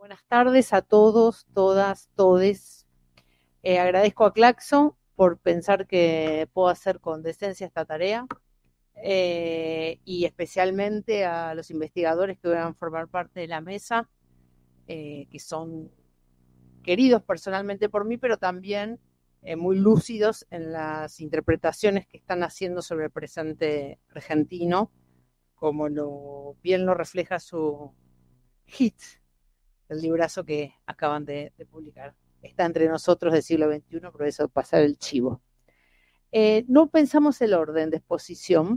Buenas tardes a todos, todas, todes. Agradezco a Claxon por pensar que puedo hacer con decencia esta tarea y especialmente a los investigadores que van a formar parte de la mesa, que son queridos personalmente por mí, pero también muy lúcidos en las interpretaciones que están haciendo sobre el presente argentino, como bien lo refleja su hit, el librazo que acaban de publicar. Está entre nosotros del siglo XXI, por eso pasar el chivo. No pensamos el orden de exposición.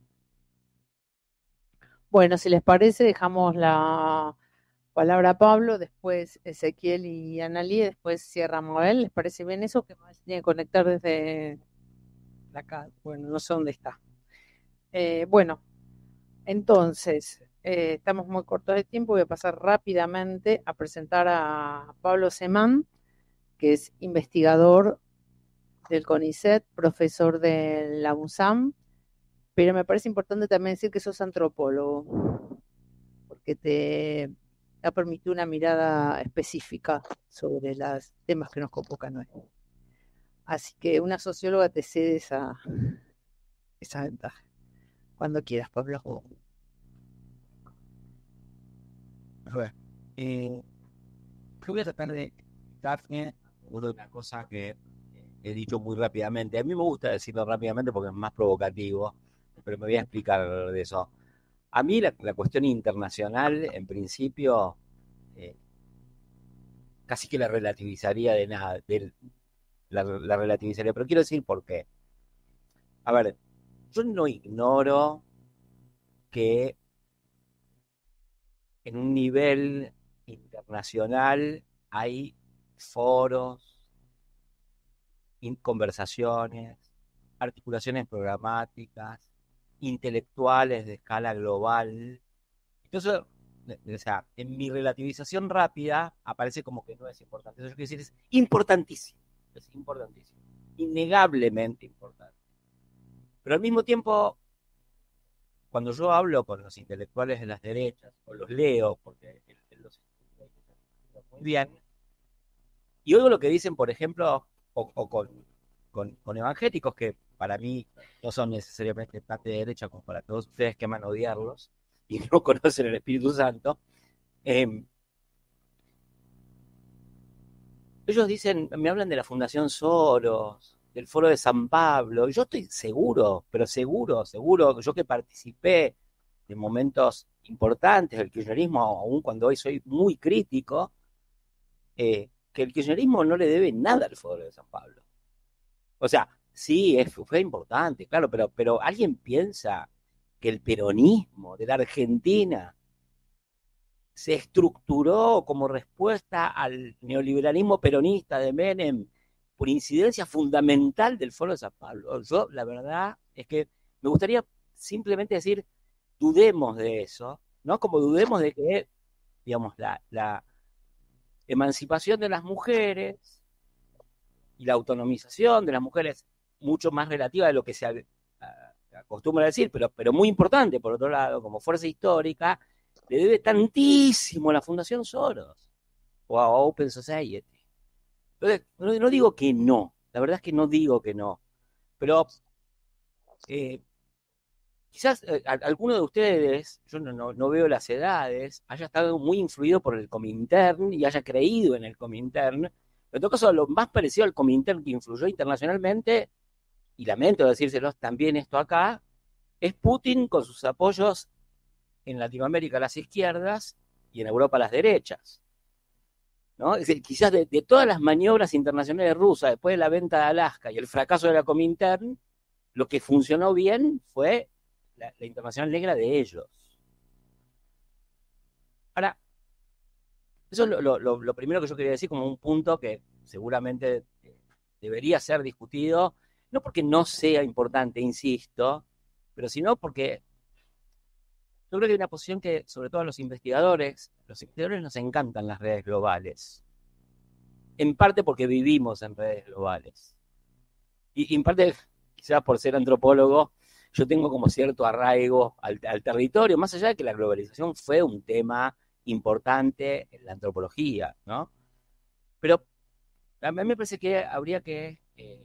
Bueno, si les parece, dejamos la palabra a Pablo, después Ezequiel y Analí, después cierra Mabel. ¿Les parece bien eso? Que Mabel se tiene que conectar desde acá. Bueno, no sé dónde está. Bueno, entonces, estamos muy cortos de tiempo. Voy a pasar rápidamente a presentar a Pablo Semán, que es investigador del CONICET, profesor de la UNSAM, pero me parece importante también decir que sos antropólogo, porque te ha permitido una mirada específica sobre los temas que nos convocan hoy. Así que una socióloga te cede esa ventaja. Cuando quieras, Pablo. A ver, yo voy a tratar de explicarme una cosa que he dicho muy rápidamente. A mí me gusta decirlo rápidamente porque es más provocativo, pero me voy a explicar de eso. A mí la cuestión internacional, en principio, eh, casi que la relativizaría de nada, la relativizaría, pero quiero decir por qué. A ver, yo no ignoro que en un nivel internacional hay foros, conversaciones, articulaciones programáticas, intelectuales de escala global. Entonces, o sea, en mi relativización rápida aparece como que no es importante. Eso quiere decir es importantísimo, innegablemente importante. Pero al mismo tiempo, cuando yo hablo con los intelectuales de las derechas, o los leo, porque los muy bien, y oigo lo que dicen, por ejemplo, o con evangélicos que para mí no son necesariamente parte de derecha, como para todos ustedes que aman odiarlos y no conocen el Espíritu Santo. eh, Ellos dicen, me hablan de la Fundación Soros, del Foro de San Pablo, y yo estoy seguro, pero seguro, yo que participé de momentos importantes del kirchnerismo, aun cuando hoy soy muy crítico, que el kirchnerismo no le debe nada al Foro de San Pablo. O sea, sí, fue importante, claro, pero ¿alguien piensa que el peronismo de la Argentina se estructuró como respuesta al neoliberalismo peronista de Menem por incidencia fundamental del Foro de San Pablo? Yo, la verdad, es que me gustaría simplemente decir, dudemos de eso, ¿no? Como dudemos de que, digamos, la emancipación de las mujeres y la autonomización de las mujeres mucho más relativa de lo que se acostumbra a decir, pero muy importante, por otro lado, como fuerza histórica, le debe tantísimo a la Fundación Soros o a Open Society. Entonces, no digo que no, la verdad es que no digo que no, pero eh, quizás alguno de ustedes, yo no veo las edades, haya estado muy influido por el Comintern y haya creído en el Comintern. En todo caso, lo más parecido al Comintern que influyó internacionalmente, y lamento decírselos también esto acá, es Putin con sus apoyos en Latinoamérica a las izquierdas y en Europa a las derechas. ¿No? Es decir, quizás de todas las maniobras internacionales rusas después de la venta de Alaska y el fracaso de la Comintern, lo que funcionó bien fue la internacional negra de ellos. Ahora, eso es lo primero que yo quería decir como un punto que seguramente debería ser discutido, no porque no sea importante, insisto, pero sino porque yo creo que hay una posición que, sobre todo a los investigadores nos encantan las redes globales, en parte porque vivimos en redes globales. Y en parte, quizás por ser antropólogo, yo tengo como cierto arraigo al territorio, más allá de que la globalización fue un tema importante en la antropología, ¿no? Pero a mí me parece que habría que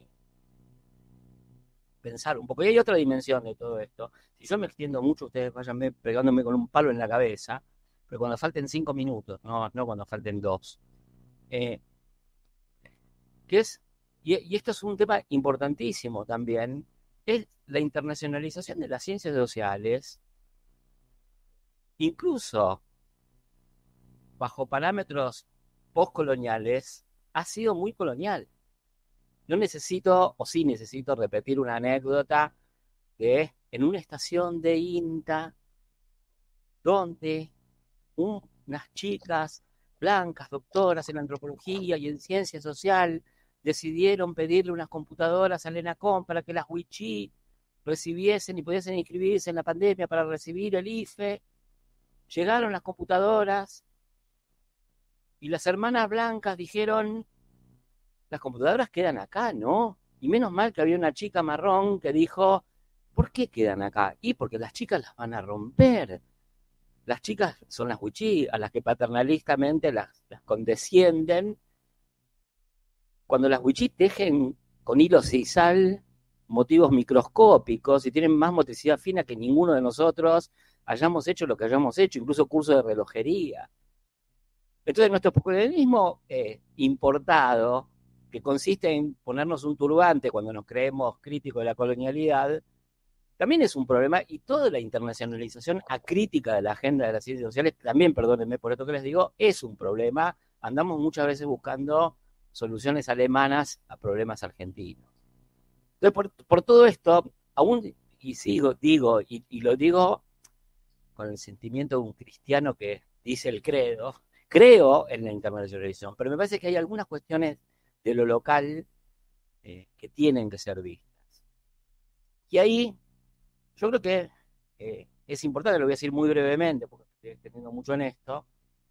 pensar un poco. Y hay otra dimensión de todo esto. Si yo me extiendo mucho, ustedes vayan pegándome con un palo en la cabeza, pero cuando falten 5 minutos, no cuando falten 2. Eh, que es, y esto es un tema importantísimo también, es la internacionalización de las ciencias sociales, incluso bajo parámetros postcoloniales, ha sido muy colonial. No necesito, o sí necesito repetir una anécdota de en una estación de INTA, donde unas chicas blancas, doctoras en antropología y en ciencia social, decidieron pedirle unas computadoras al ENACOM para que las wichí recibiesen y pudiesen inscribirse en la pandemia para recibir el IFE. Llegaron las computadoras y las hermanas blancas dijeron, las computadoras quedan acá, ¿no? Y menos mal que había una chica marrón que dijo, ¿por qué quedan acá? Y porque las chicas las van a romper. Las chicas son las wichí, a las que paternalistamente las condescienden. Cuando las wichí tejen con hilo sisal motivos microscópicos y tienen más motricidad fina que ninguno de nosotros hayamos hecho lo que hayamos hecho, incluso cursos de relojería. Entonces nuestro poscolonialismo importado, que consiste en ponernos un turbante cuando nos creemos críticos de la colonialidad, también es un problema, y toda la internacionalización acrítica de la agenda de las ciencias sociales, también, perdónenme por esto que les digo, es un problema. Andamos muchas veces buscando soluciones alemanas a problemas argentinos. Entonces, por todo esto, aún, y digo, y lo digo con el sentimiento de un cristiano que dice el credo, creo en la internacionalización, pero me parece que hay algunas cuestiones de lo local que tienen que ser vistas. Y ahí yo creo que es importante, lo voy a decir muy brevemente, porque estoy extendiendo mucho en esto.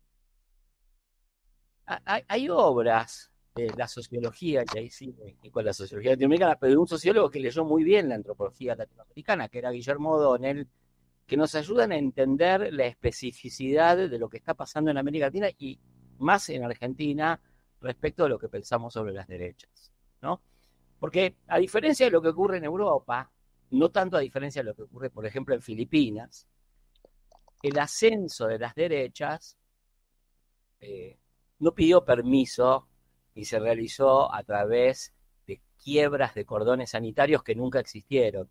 Hay obras de la sociología, que ahí sí, y con la sociología latinoamericana, pero de un sociólogo que leyó muy bien la antropología latinoamericana, que era Guillermo O'Donnell, que nos ayudan a entender la especificidad de lo que está pasando en América Latina y más en Argentina respecto a lo que pensamos sobre las derechas, ¿no? Porque a diferencia de lo que ocurre en Europa, no tanto a diferencia de lo que ocurre, por ejemplo, en Filipinas, el ascenso de las derechas no pidió permiso y se realizó a través de quiebras de cordones sanitarios que nunca existieron.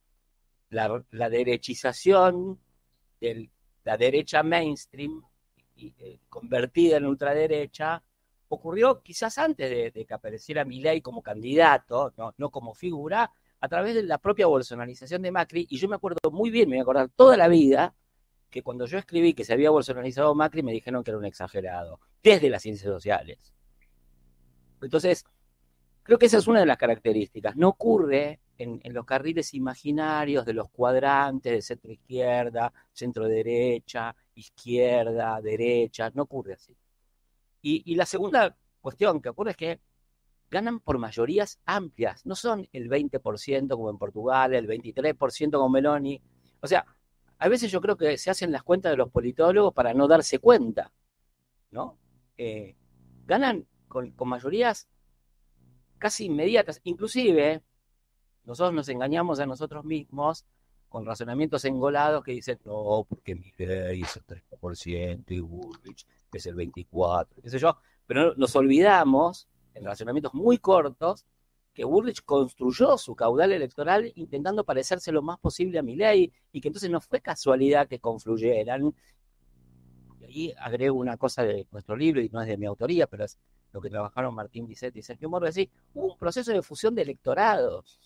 La derechización de la derecha mainstream convertida en ultraderecha ocurrió quizás antes de que apareciera Milei como candidato, no como figura, a través de la propia bolsonarización de Macri. Y yo me acuerdo muy bien, me voy a acordar toda la vida, que cuando yo escribí que se había bolsonarizado Macri me dijeron que era un exagerado, desde las ciencias sociales. Entonces, creo que esa es una de las características. No ocurre en los carriles imaginarios de los cuadrantes de centro-izquierda, centro-derecha, izquierda, derecha, no ocurre así. Y la segunda cuestión que ocurre es que ganan por mayorías amplias, no son el 20% como en Portugal, el 23% como Meloni. O sea, a veces yo creo que se hacen las cuentas de los politólogos para no darse cuenta, ¿no? Eh, Ganan con mayorías casi inmediatas, inclusive nosotros nos engañamos a nosotros mismos con razonamientos engolados que dicen, no, porque Milei es el 30% y Bullrich es el 24%, qué sé yo, pero nos olvidamos, en razonamientos muy cortos, que Bullrich construyó su caudal electoral intentando parecerse lo más posible a Milei, y que entonces no fue casualidad que confluyeran. Y ahí agrego una cosa de nuestro libro, y no es de mi autoría, pero es lo que trabajaron Martín Bisetti y Sergio Moro, es decir, hubo un proceso de fusión de electorados,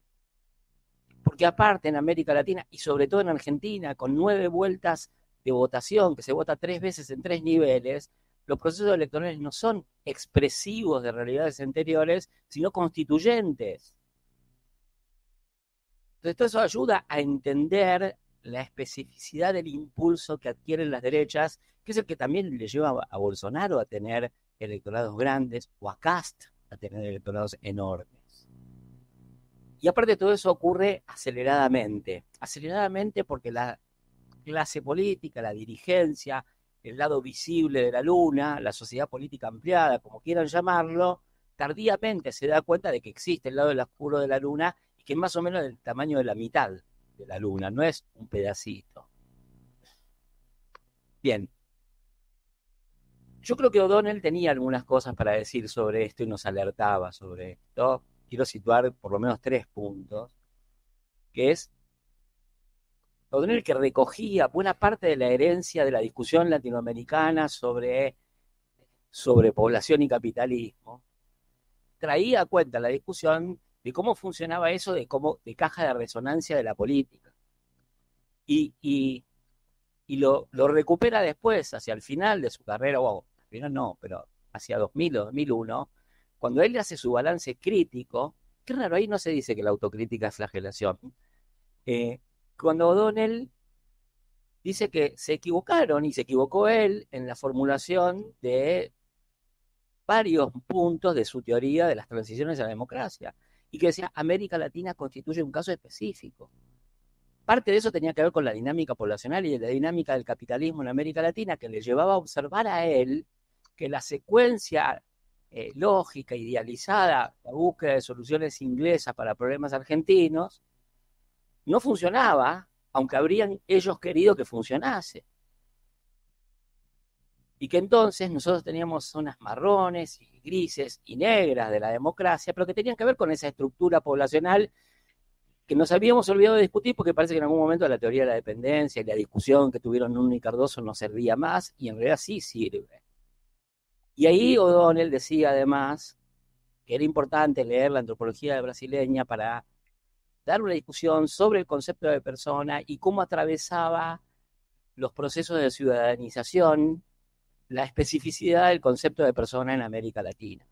porque aparte en América Latina y sobre todo en Argentina, con 9 vueltas de votación, que se vota 3 veces en 3 niveles, los procesos electorales no son expresivos de realidades anteriores, sino constituyentes. Entonces todo eso ayuda a entender la especificidad del impulso que adquieren las derechas, que es el que también le lleva a Bolsonaro a tener electorados grandes, o a Cast a tener electorados enormes. Y aparte todo eso ocurre aceleradamente porque la clase política, la dirigencia, el lado visible de la luna, la sociedad política ampliada, como quieran llamarlo, tardíamente se da cuenta de que existe el lado del oscuro de la luna y que es más o menos del tamaño de la mitad de la luna, no es un pedacito. Bien, yo creo que O'Donnell tenía algunas cosas para decir sobre esto y nos alertaba sobre esto. Quiero situar por lo menos 3 puntos, que es O'Donnell, que recogía buena parte de la herencia de la discusión latinoamericana sobre población y capitalismo, traía a cuenta la discusión de cómo funcionaba eso de caja de resonancia de la política. Y, y, y lo recupera después, hacia el final de su carrera, o al final no, pero hacia 2000 o 2001, cuando él hace su balance crítico. Qué raro, ahí no se dice que la autocrítica es flagelación. Cuando O'Donnell dice que se equivocaron, y se equivocó él en la formulación de varios puntos de su teoría de las transiciones a la democracia, y que decía América Latina constituye un caso específico. Parte de eso tenía que ver con la dinámica poblacional y la dinámica del capitalismo en América Latina, que le llevaba a observar a él que la secuencia lógica, idealizada, la búsqueda de soluciones inglesas para problemas argentinos, no funcionaba, aunque habrían ellos querido que funcionase. Y que entonces nosotros teníamos zonas marrones y grises y negras de la democracia, pero que tenían que ver con esa estructura poblacional que nos habíamos olvidado de discutir, porque parece que en algún momento la teoría de la dependencia y la discusión que tuvieron Nuno y Cardoso no servía más, y en realidad sí sirve. Y ahí O'Donnell decía además que era importante leer la antropología brasileña para dar una discusión sobre el concepto de persona y cómo atravesaba los procesos de ciudadanización la especificidad del concepto de persona en América Latina.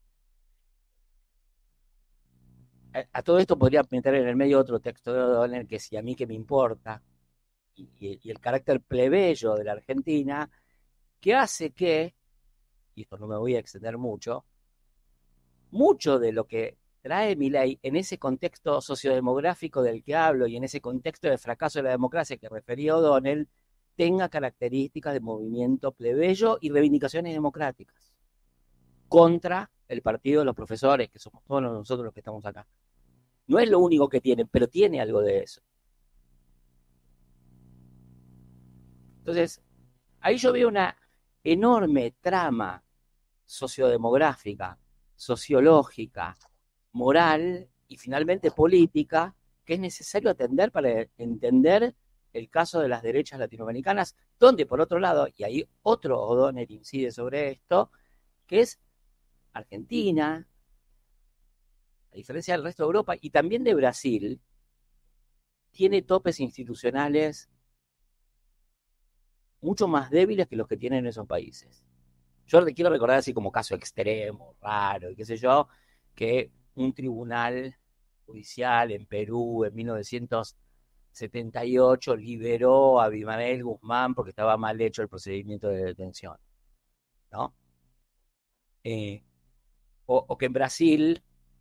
A todo esto podría meter en el medio otro texto de O'Donnell, que si a mí que me importa, y el carácter plebeyo de la Argentina, que hace que, y esto no me voy a extender mucho de lo que trae Milei en ese contexto sociodemográfico del que hablo y en ese contexto de fracaso de la democracia que refería O'Donnell, tenga características de movimiento plebeyo y reivindicaciones democráticas contra el partido de los profesores, que somos todos nosotros los que estamos acá. No es lo único que tiene, pero tiene algo de eso. Entonces, ahí yo veo una enorme trama sociodemográfica, sociológica, moral y finalmente política que es necesario atender para entender el caso de las derechas latinoamericanas, donde por otro lado, y ahí otro O'Donnell incide sobre esto, que es Argentina, a diferencia del resto de Europa y también de Brasil, tiene topes institucionales mucho más débiles que los que tienen esos países. Yo quiero recordar así como caso extremo, raro, y qué sé yo, que un tribunal judicial en Perú en 1978 liberó a Abimael Guzmán porque estaba mal hecho el procedimiento de detención, ¿no? Eh, o que en Brasil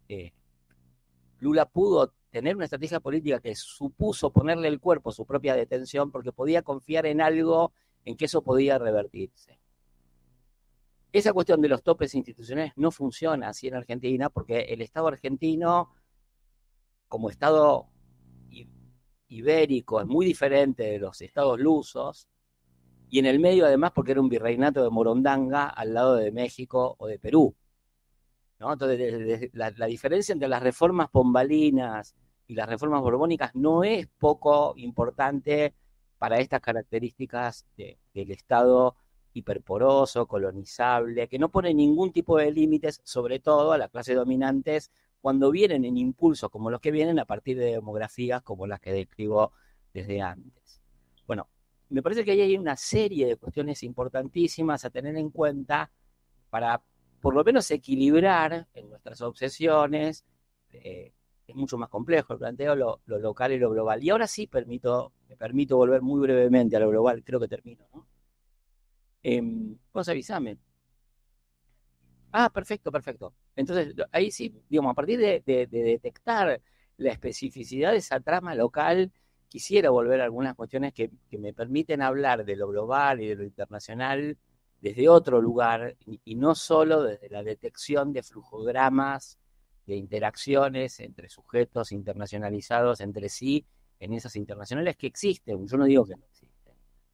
Lula pudo tener una estrategia política que supuso ponerle el cuerpo a su propia detención porque podía confiar en algo en que eso podía revertirse. Esa cuestión de los topes institucionales no funciona así en Argentina porque el Estado argentino, como Estado ibérico, es muy diferente de los estados lusos, y en el medio además porque era un virreinato de Morondanga al lado de México o de Perú, ¿no? Entonces la diferencia entre las reformas pombalinas y las reformas borbónicas no es poco importante para estas características del Estado hiperporoso, colonizable, que no pone ningún tipo de límites, sobre todo a las clases dominantes, cuando vienen en impulsos como los que vienen a partir de demografías como las que describo desde antes. Bueno, me parece que ahí hay una serie de cuestiones importantísimas a tener en cuenta para por lo menos equilibrar en nuestras obsesiones. Es mucho más complejo el planteo, lo local y lo global. Y ahora sí me permito volver muy brevemente a lo global, creo que termino, ¿no? Vos avísame. Ah, perfecto, perfecto. Entonces, ahí sí, digamos, a partir de detectar la especificidad de esa trama local, quisiera volver a algunas cuestiones que me permiten hablar de lo global y de lo internacional desde otro lugar y no solo desde la detección de flujogramas, de interacciones entre sujetos internacionalizados entre sí en esas internacionales que existen. Yo no digo que no existen.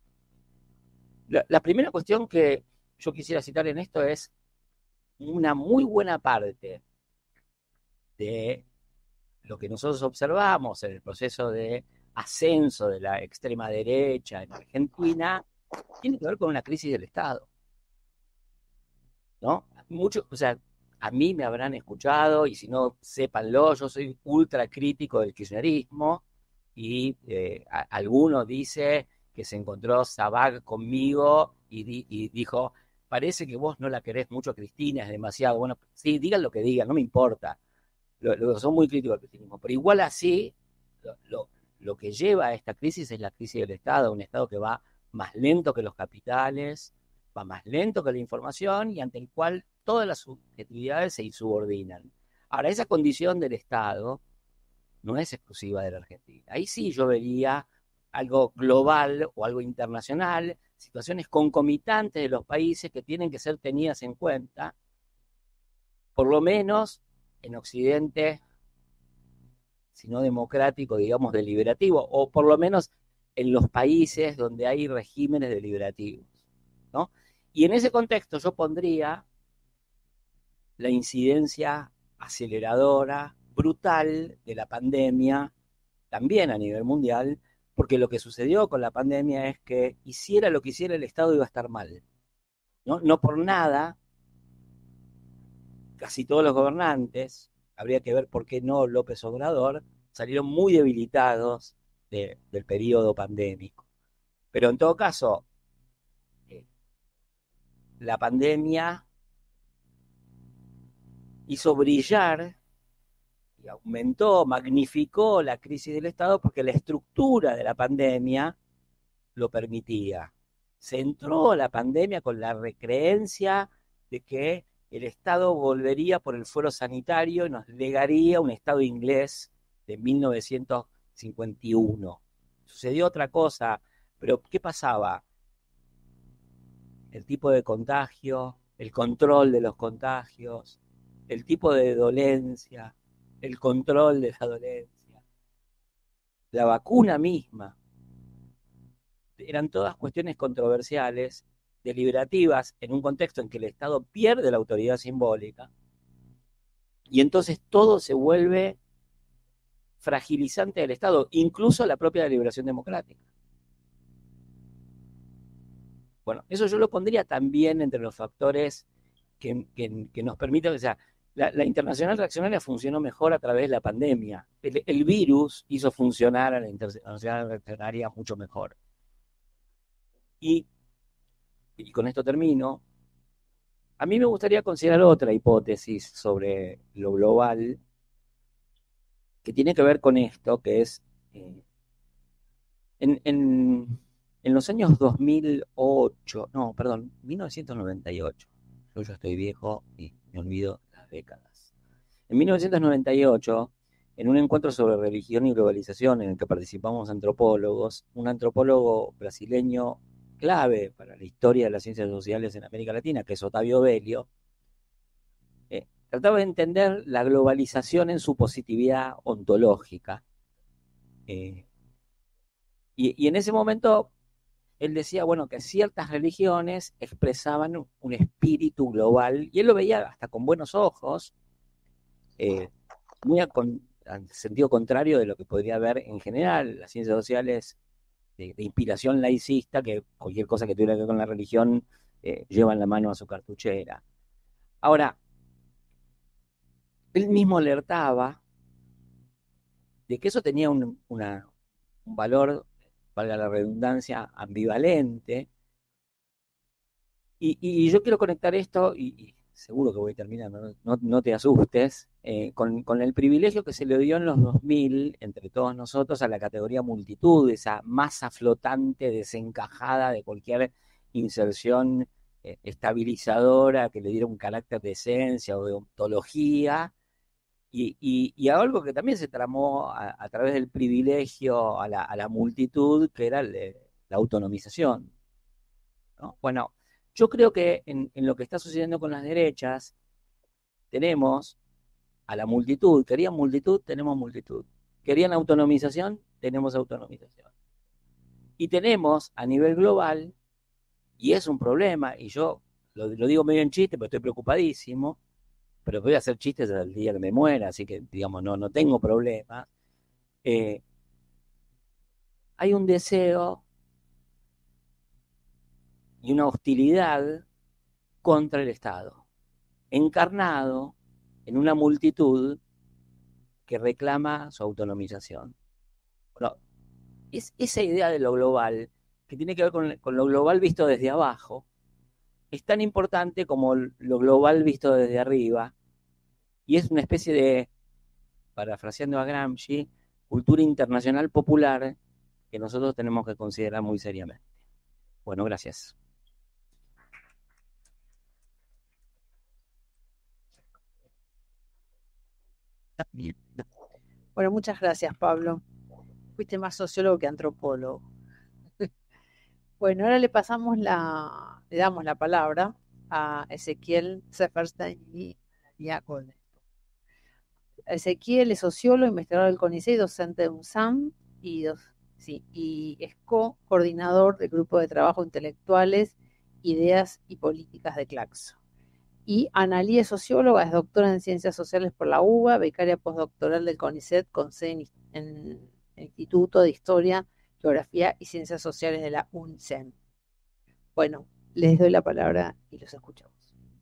La primera cuestión que yo quisiera citar en esto es una muy buena parte de lo que nosotros observamos en el proceso de ascenso de la extrema derecha en Argentina tiene que ver con una crisis del Estado, ¿no? Mucho, o sea, a mí me habrán escuchado y si no, sépanlo, yo soy ultra crítico del kirchnerismo y alguno dice que se encontró Sabag conmigo y dijo, parece que vos no la querés mucho, Cristina, es demasiado. Bueno, sí, digan lo que digan, no me importa. Son muy críticos del cristianismo, pero igual así, lo, lo, lo que lleva a esta crisis es la crisis del Estado, un Estado que va más lento que los capitales, va más lento que la información y ante el cual todas las subjetividades se insubordinan. Ahora, esa condición del Estado no es exclusiva de la Argentina. Ahí sí yo vería algo global o algo internacional, situaciones concomitantes de los países que tienen que ser tenidas en cuenta, por lo menos en Occidente, sino democrático, digamos, deliberativo, o por lo menos en los países donde hay regímenes deliberativos, ¿no? Y en ese contexto yo pondría la incidencia aceleradora, brutal de la pandemia, también a nivel mundial, porque lo que sucedió con la pandemia es que hiciera lo que hiciera el Estado iba a estar mal, ¿no? No por nada, casi todos los gobernantes, habría que ver por qué no López Obrador, salieron muy debilitados del periodo pandémico. Pero en todo caso, eh, la pandemia hizo brillar y aumentó, magnificó la crisis del Estado porque la estructura de la pandemia lo permitía. Se entró a la pandemia con la recreencia de que el Estado volvería por el fuero sanitario y nos legaría un Estado inglés de 1951. Sucedió otra cosa, pero ¿qué pasaba? El tipo de contagio, el control de los contagios, el tipo de dolencia, el control de la dolencia, la vacuna misma, eran todas cuestiones controversiales, deliberativas, en un contexto en que el Estado pierde la autoridad simbólica, y entonces todo se vuelve fragilizante del Estado, incluso la propia deliberación democrática. Bueno, eso yo lo pondría también entre los factores que nos permiten, o sea, la internacional reaccionaria funcionó mejor a través de la pandemia. El virus hizo funcionar a la internacional reaccionaria mucho mejor. Y, y con esto termino. A mí me gustaría considerar otra hipótesis sobre lo global que tiene que ver con esto, que es eh, en, en, en, los años 2008, no, perdón, 1998. Yo ya estoy viejo y me olvido las décadas. En 1998, en un encuentro sobre religión y globalización en el que participamos antropólogos, un antropólogo brasileño clave para la historia de las ciencias sociales en América Latina, que es Otavio Belio, trataba de entender la globalización en su positividad ontológica. Eh, y en ese momento él decía, bueno, que ciertas religiones expresaban un espíritu global, y él lo veía hasta con buenos ojos, eh, muy al sentido contrario de lo que podría haber en general las ciencias sociales de inspiración laicista, que cualquier cosa que tuviera que ver con la religión llevan la mano a su cartuchera. Ahora, él mismo alertaba de que eso tenía un valor, valga la redundancia, ambivalente. Y yo quiero conectar esto, y seguro que voy terminando, no te asustes, con el privilegio que se le dio en los 2000 entre todos nosotros, a la categoría multitud, esa masa flotante, desencajada de cualquier inserción estabilizadora que le diera un carácter de esencia o de ontología, y algo que también se tramó a través del privilegio a la multitud, que era la autonomización, ¿no? Bueno, yo creo que en lo que está sucediendo con las derechas, tenemos a la multitud, querían multitud, tenemos multitud. Querían autonomización, tenemos autonomización. Y tenemos a nivel global, y es un problema, y yo lo digo medio en chiste, pero estoy preocupadísimo, pero voy a hacer chistes hasta el día que me muera, así que, digamos, no tengo problema. Eh, Hay un deseo y una hostilidad contra el Estado, encarnado en una multitud que reclama su autonomización. Bueno, es esa idea de lo global, que tiene que ver con lo global visto desde abajo, es tan importante como lo global visto desde arriba, y es una especie de, parafraseando a Gramsci, cultura internacional popular que nosotros tenemos que considerar muy seriamente. Bueno, gracias. Bueno, muchas gracias, Pablo. Fuiste más sociólogo que antropólogo. Bueno, ahora le damos la palabra a Ezequiel Seferstein y a Golden. Ezequiel es sociólogo, investigador del CONICET, docente de UNSAM y es coordinador del Grupo de Trabajo Intelectuales, Ideas y Políticas de Claxo. Y Analí es socióloga, es doctora en Ciencias Sociales por la UBA, becaria postdoctoral del CONICET con sede en el Instituto de Historia, Geografía y Ciencias Sociales de la UNSEM. Bueno, les doy la palabra y los escuchamos.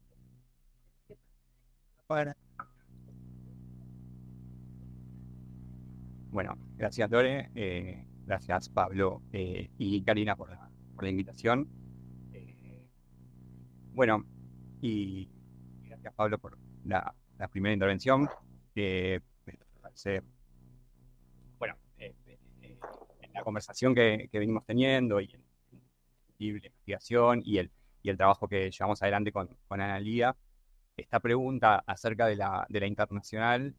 Bueno, gracias Lore, gracias Pablo y Karina por la invitación. Bueno, y gracias Pablo por la primera intervención, que me parece, bueno, en la conversación que venimos teniendo y en la investigación y el trabajo que llevamos adelante con Analía, esta pregunta acerca de la internacional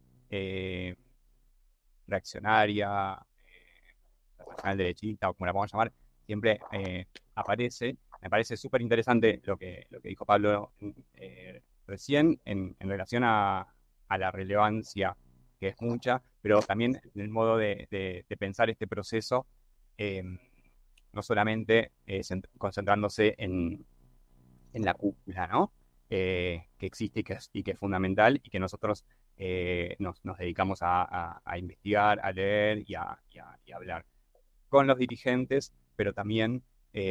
reaccionaria, internacional derechista o como la podemos llamar, siempre aparece. Me parece súper interesante lo que dijo Pablo recién en relación a la relevancia, que es mucha, pero también en el modo de pensar este proceso, eh, no solamente concentrándose en la cúpula, ¿no? Que existe y que es fundamental y que nosotros nos dedicamos a investigar, a leer y a hablar con los dirigentes, pero también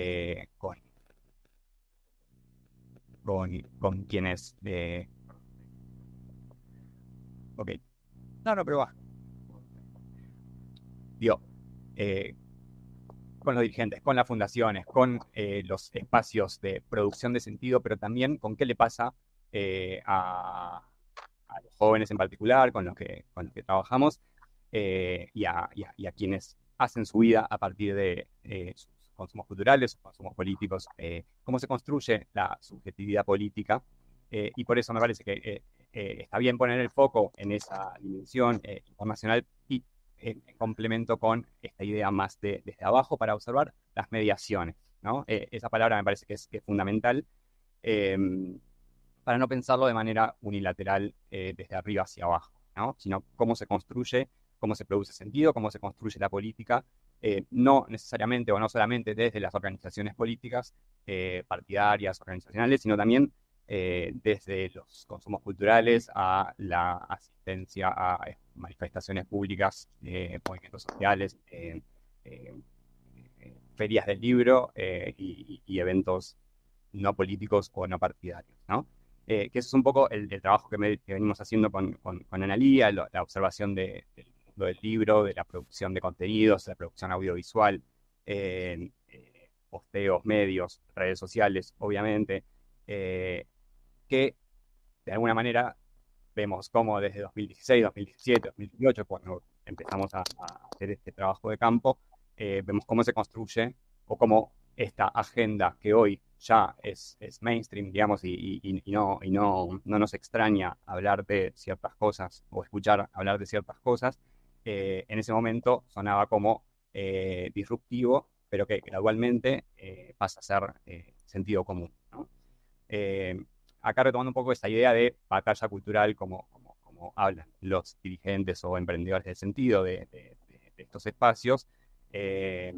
con quienes... ok, no, pero va. Digo, con los dirigentes, con las fundaciones, con los espacios de producción de sentido, pero también con qué le pasa a los jóvenes en particular, con los que trabajamos, y a quienes hacen su vida a partir de sus consumos culturales, sus consumos políticos, cómo se construye la subjetividad política. Y por eso me parece que está bien poner el foco en esa dimensión internacional y en complemento con esta idea más desde abajo para observar las mediaciones, ¿no? Esa palabra me parece que es fundamental eh, para no pensarlo de manera unilateral desde arriba hacia abajo, ¿no? Sino cómo se construye, cómo se produce sentido, cómo se construye la política, no necesariamente o no solamente desde las organizaciones políticas partidarias, organizacionales, sino también desde los consumos culturales a la asistencia a manifestaciones públicas, movimientos sociales, ferias del libro y eventos no políticos o no partidarios, ¿no? Que eso es un poco el trabajo que venimos haciendo con Analía, la observación del mundo del libro, de la producción de contenidos, de la producción audiovisual, posteos, medios, redes sociales, obviamente, que de alguna manera vemos cómo desde 2016, 2017, 2018, cuando empezamos a hacer este trabajo de campo, vemos cómo se construye o cómo esta agenda que hoy ya es mainstream, digamos, y no nos extraña hablar de ciertas cosas o escuchar hablar de ciertas cosas, en ese momento sonaba como disruptivo, pero que gradualmente pasa a ser sentido común, ¿no? Acá retomando un poco esta idea de batalla cultural como hablan los dirigentes o emprendedores del sentido de estos espacios, eh,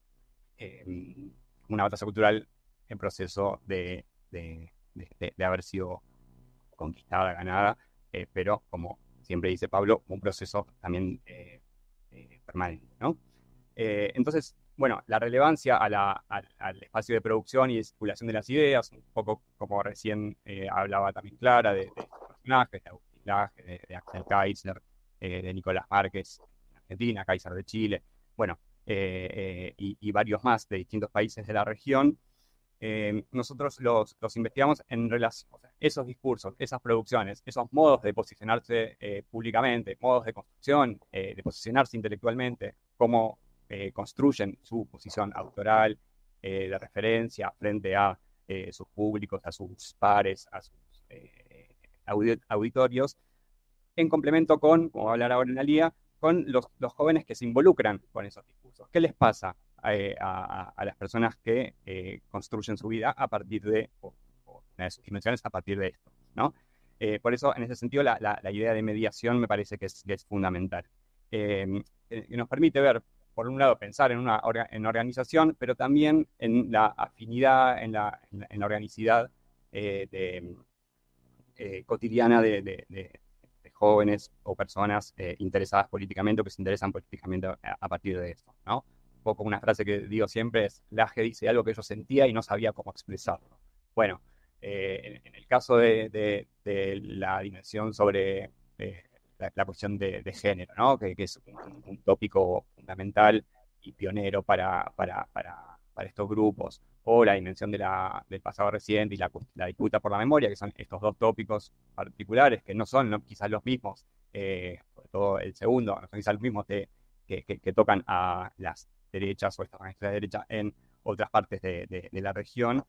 una batalla cultural en proceso de haber sido conquistada, ganada, pero como siempre dice Pablo, un proceso también permanente, ¿no? Entonces, bueno, la relevancia al espacio de producción y de circulación de las ideas, un poco como recién hablaba también Clara, de estos personajes, de Agustín Laje, de Axel Kaiser, de Nicolás Márquez en Argentina, Kaiser de Chile, bueno, y varios más de distintos países de la región. Nosotros los investigamos en relación, o sea, esos discursos, esas producciones, esos modos de posicionarse públicamente, modos de construcción, de posicionarse intelectualmente, cómo construyen su posición autoral, de referencia frente a sus públicos, a sus pares, a sus auditorios, en complemento con, como va a hablar ahora en Alía, con los jóvenes que se involucran con esos discursos. ¿Qué les pasa a las personas que construyen su vida a partir o una de sus dimensiones a partir de esto, ¿no? Por eso, en ese sentido, la idea de mediación me parece que es fundamental. Que nos permite ver, por un lado, pensar en organización, pero también en la afinidad, en la organicidad cotidiana de jóvenes o personas interesadas políticamente o que se interesan políticamente a partir de esto, ¿no? Un poco una frase que digo siempre es, Laje dice algo que yo sentía y no sabía cómo expresarlo. Bueno, en el caso de la dimensión sobre la cuestión de género, ¿no? Que es un tópico fundamental y pionero para estos grupos, o la dimensión del pasado reciente y la disputa por la memoria, que son estos dos tópicos particulares, que no son quizás los mismos, sobre todo el segundo, no son quizás los mismos que tocan a las derechas o estas organizaciones de derecha en otras partes de la región.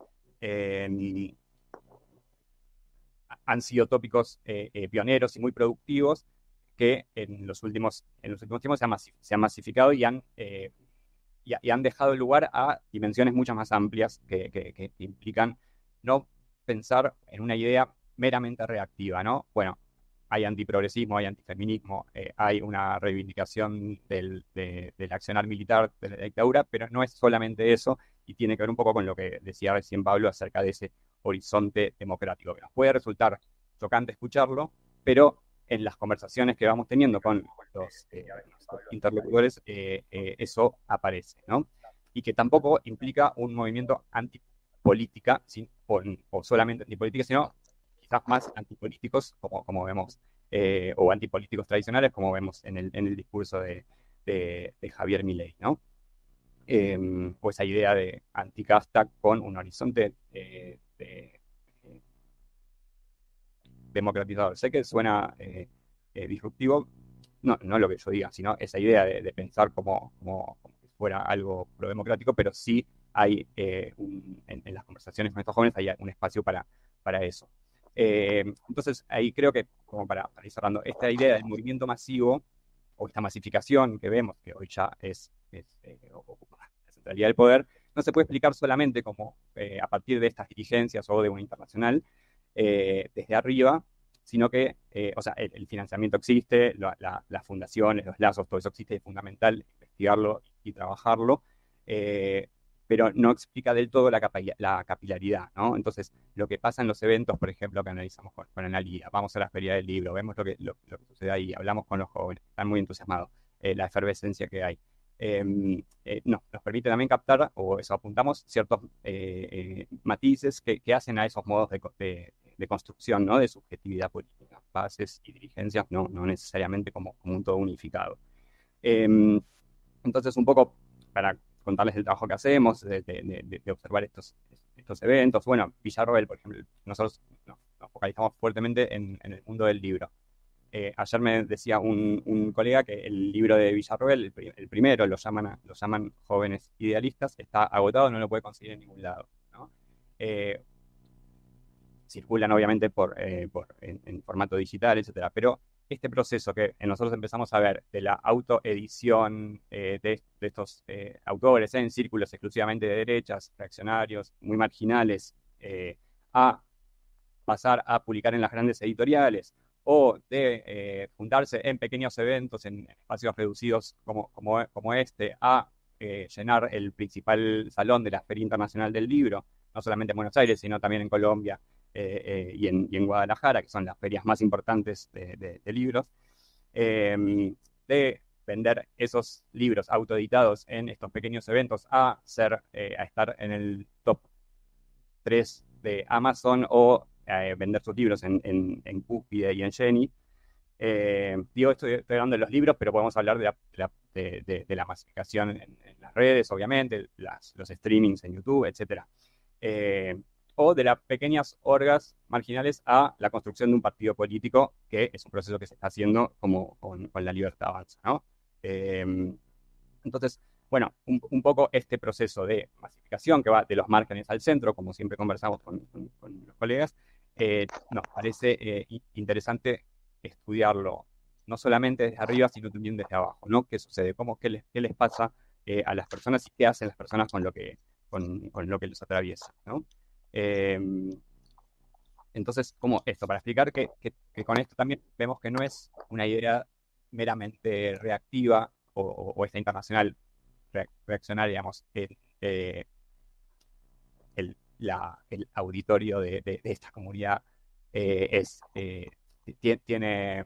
Han sido tópicos pioneros y muy productivos que en los últimos tiempos se han masificado y han dejado lugar a dimensiones mucho más amplias que implican no pensar en una idea meramente reactiva, ¿no? Bueno, hay antiprogresismo, hay antifeminismo, hay una reivindicación del accionar militar de la dictadura, pero no es solamente eso y tiene que ver un poco con lo que decía recién Pablo acerca de ese horizonte democrático, que nos puede resultar chocante escucharlo, pero en las conversaciones que vamos teniendo con los interlocutores, eso aparece, ¿no? Y que tampoco implica un movimiento antipolítica, o solamente antipolítica, sino quizás más antipolíticos, como vemos, o antipolíticos tradicionales, como vemos en el discurso de Javier Milei, ¿no? O esa idea de anticasta con un horizonte democratizador. Sé que suena disruptivo, no lo que yo diga, sino esa idea de pensar como si fuera algo pro-democrático, pero sí hay en las conversaciones con estos jóvenes hay un espacio para eso. Entonces, ahí creo que, como para ir cerrando, esta idea del movimiento masivo o esta masificación que vemos, que hoy ya ocupa la centralidad del poder, no se puede explicar solamente como a partir de estas dirigencias o de una internacional desde arriba, sino que, o sea, el financiamiento existe, las fundaciones, los lazos, todo eso existe, es fundamental investigarlo y trabajarlo, pero no explica del todo la capilaridad, ¿no? Entonces, lo que pasa en los eventos, por ejemplo, que analizamos con Analía, vamos a la Feria del Libro, vemos lo que sucede ahí, hablamos con los jóvenes, están muy entusiasmados, la efervescencia que hay. Nos permite también captar, o eso apuntamos, ciertos matices que hacen a esos modos de construcción, ¿no? De subjetividad política, bases y dirigencias, no necesariamente como un todo unificado. Entonces, un poco para contarles el trabajo que hacemos, de observar estos eventos. Bueno, Villarroel, por ejemplo, nosotros nos focalizamos fuertemente en el mundo del libro. Ayer me decía un colega que el libro de Villarroel, el primero, lo llaman Jóvenes Idealistas, está agotado, no lo puede conseguir en ningún lado, ¿no? Circulan obviamente en formato digital, etcétera, pero este proceso que nosotros empezamos a ver de la autoedición de estos autores en círculos exclusivamente de derechas, reaccionarios, muy marginales, a pasar a publicar en las grandes editoriales o de juntarse en pequeños eventos, en espacios reducidos como este, a llenar el principal salón de la Feria Internacional del Libro, no solamente en Buenos Aires, sino también en Colombia y en Guadalajara, que son las ferias más importantes de libros, de vender esos libros autoeditados en estos pequeños eventos a estar en el top 3 de Amazon o vender sus libros en Cúspide y en Jenny. Digo, estoy hablando de los libros, pero podemos hablar de la masificación en las redes, obviamente, los streamings en YouTube, etc. O de las pequeñas orgas marginales a la construcción de un partido político, que es un proceso que se está haciendo como con la Libertad Avanza, ¿no? Entonces, bueno, un poco este proceso de masificación que va de los márgenes al centro, como siempre conversamos con los colegas, nos parece interesante estudiarlo, no solamente desde arriba, sino también desde abajo, ¿no? ¿Qué sucede? ¿Qué les pasa a las personas y qué hacen las personas con lo que los atraviesa, ¿no? Eh, entonces, como esto, para explicar que con esto también vemos que no es una idea meramente reactiva o esta internacional reaccionar, digamos, el auditorio de esta comunidad tiene,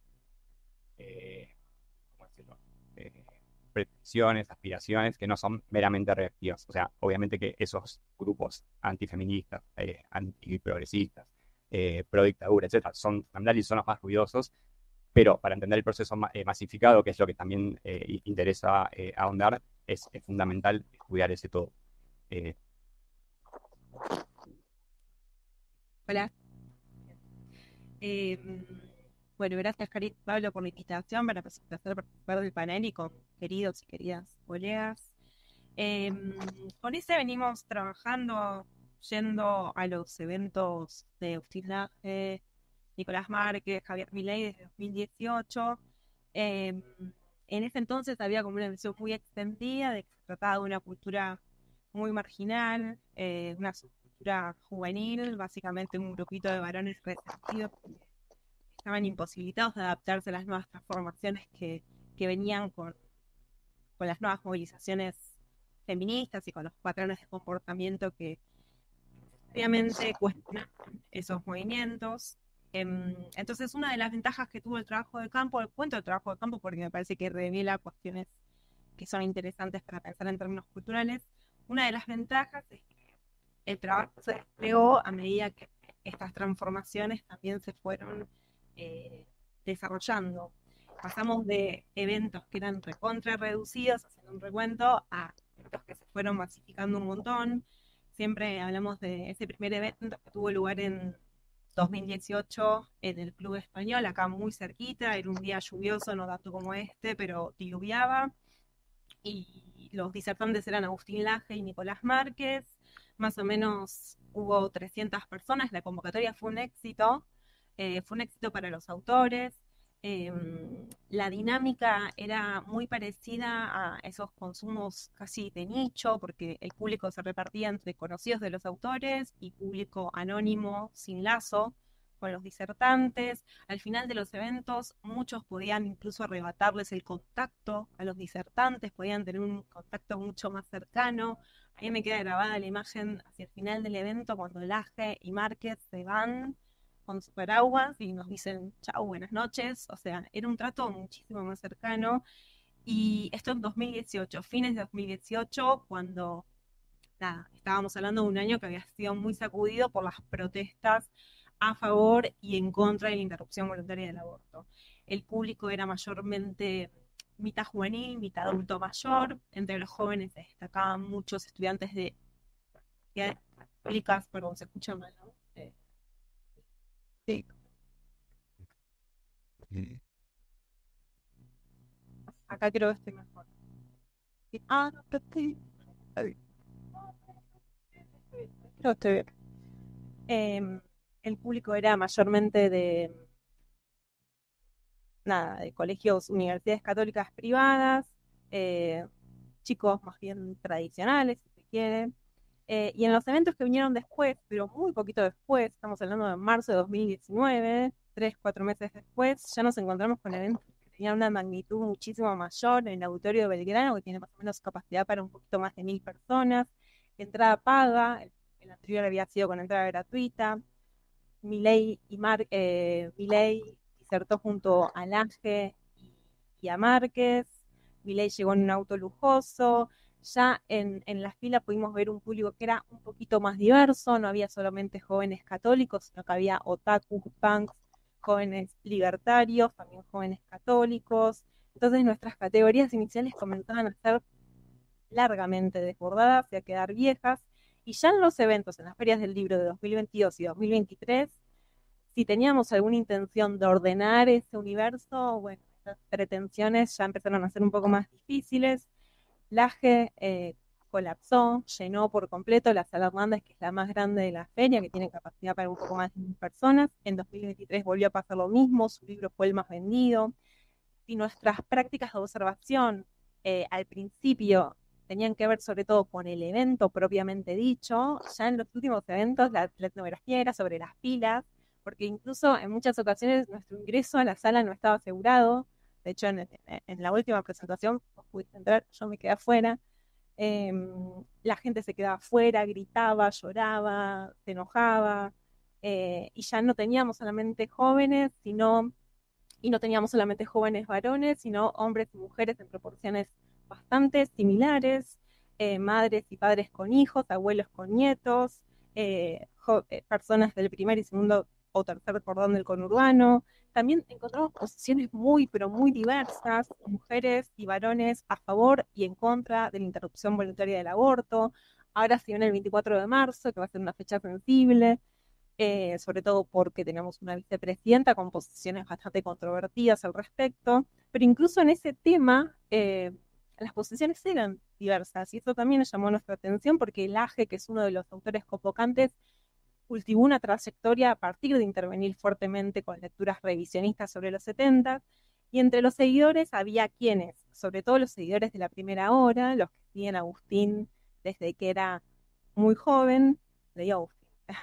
¿cómo decirlo? Pretensiones, aspiraciones que no son meramente reactivas. O sea, obviamente que esos grupos antifeministas, antiprogresistas, pro dictadura, etcétera, son fundamentales y son los más ruidosos, pero para entender el proceso masificado, que es lo que también interesa ahondar, es fundamental estudiar ese todo. Hola. Bueno, gracias, Pablo, por la invitación para participar del panel y con queridos y queridas colegas. Con ese venimos trabajando, yendo a los eventos de Agustín Laje, Nicolás Márquez, Javier Milei desde 2018. En ese entonces había como una visión muy extendida de que se trataba de una cultura muy marginal, una subcultura juvenil, básicamente un grupito de varones resentidos que estaban imposibilitados de adaptarse a las nuevas transformaciones que venían con las nuevas movilizaciones feministas y con los patrones de comportamiento que obviamente cuestionan esos movimientos. Entonces, una de las ventajas que tuvo el trabajo de campo, el cuento del trabajo de campo, porque me parece que revela cuestiones que son interesantes para pensar en términos culturales, una de las ventajas es que el trabajo se desplegó a medida que estas transformaciones también se fueron desarrollando. Pasamos de eventos que eran recontra reducidos, haciendo un recuento, a eventos que se fueron masificando un montón. Siempre hablamos de ese primer evento que tuvo lugar en 2018 en el Club Español, acá muy cerquita, era un día lluvioso, no tanto como este, pero diluviaba, y los disertantes eran Agustín Laje y Nicolás Márquez. Más o menos hubo 300 personas, la convocatoria fue un éxito para los autores. La dinámica era muy parecida a esos consumos casi de nicho, porque el público se repartía entre conocidos de los autores y público anónimo sin lazo con los disertantes. Al final de los eventos, muchos podían incluso arrebatarles el contacto a los disertantes, podían tener un contacto mucho más cercano. A mí me queda grabada la imagen hacia el final del evento cuando Laje y Márquez se van con su paraguas y nos dicen chau, buenas noches. O sea, era un trato muchísimo más cercano. Y esto en 2018, fines de 2018, cuando estábamos hablando de un año que había sido muy sacudido por las protestas a favor y en contra de la interrupción voluntaria del aborto. El público era mayormente mitad juvenil, mitad adulto mayor. Entre los jóvenes se destacaban muchos estudiantes de públicas, perdón, se escucha mal, ¿no? Sí. Acá creo que estoy mejor. No, pero creo que estoy bien. El público era mayormente de colegios, universidades católicas privadas, eh, chicos más bien tradicionales, si se quiere. Y en los eventos que vinieron después, pero muy poquito después, estamos hablando de marzo de 2019, 3, 4 meses después, ya nos encontramos con eventos que tenían una magnitud muchísimo mayor en el Auditorio de Belgrano, que tiene más o menos capacidad para un poquito más de 1.000 personas, entrada paga, el anterior había sido con entrada gratuita. Milei disertó junto a Lange y a Márquez. Milei llegó en un auto lujoso. Ya en la fila pudimos ver un público que era un poquito más diverso, no había solamente jóvenes católicos, sino que había otakus, punks, jóvenes libertarios, también jóvenes católicos. Entonces nuestras categorías iniciales comenzaban a ser largamente desbordadas y a quedar viejas. Y ya en los eventos, en las ferias del libro de 2022 y 2023, si teníamos alguna intención de ordenar ese universo, bueno, esas pretensiones ya empezaron a ser un poco más difíciles. Laje colapsó, llenó por completo la Sala Hernández, que es la más grande de la feria, que tiene capacidad para un poco más de 1.000 personas. En 2023 volvió a pasar lo mismo, su libro fue el más vendido. Si nuestras prácticas de observación al principio tenían que ver sobre todo con el evento propiamente dicho, ya en los últimos eventos la etnografía era sobre las pilas, porque incluso en muchas ocasiones nuestro ingreso a la sala no estaba asegurado. De hecho, en la última presentación, vos pudiste entrar, yo me quedé afuera. Eh, la gente se quedaba afuera, gritaba, lloraba, se enojaba, y ya no teníamos solamente jóvenes, y no teníamos solamente jóvenes varones, sino hombres y mujeres en proporciones bastante similares, madres y padres con hijos, abuelos con nietos, personas del primer y segundo o tercer cordón del conurbano. También encontramos posiciones muy, pero muy diversas, mujeres y varones a favor y en contra de la interrupción voluntaria del aborto. Ahora se viene el 24 de marzo, que va a ser una fecha sensible, sobre todo porque tenemos una vicepresidenta con posiciones bastante controvertidas al respecto, pero incluso en ese tema las posiciones eran diversas y eso también llamó nuestra atención porque Laje, que es uno de los autores convocantes, cultivó una trayectoria a partir de intervenir fuertemente con lecturas revisionistas sobre los 70, y entre los seguidores había quienes, sobre todo los seguidores de la primera hora, los que siguen a Agustín desde que era muy joven, leí Agustín.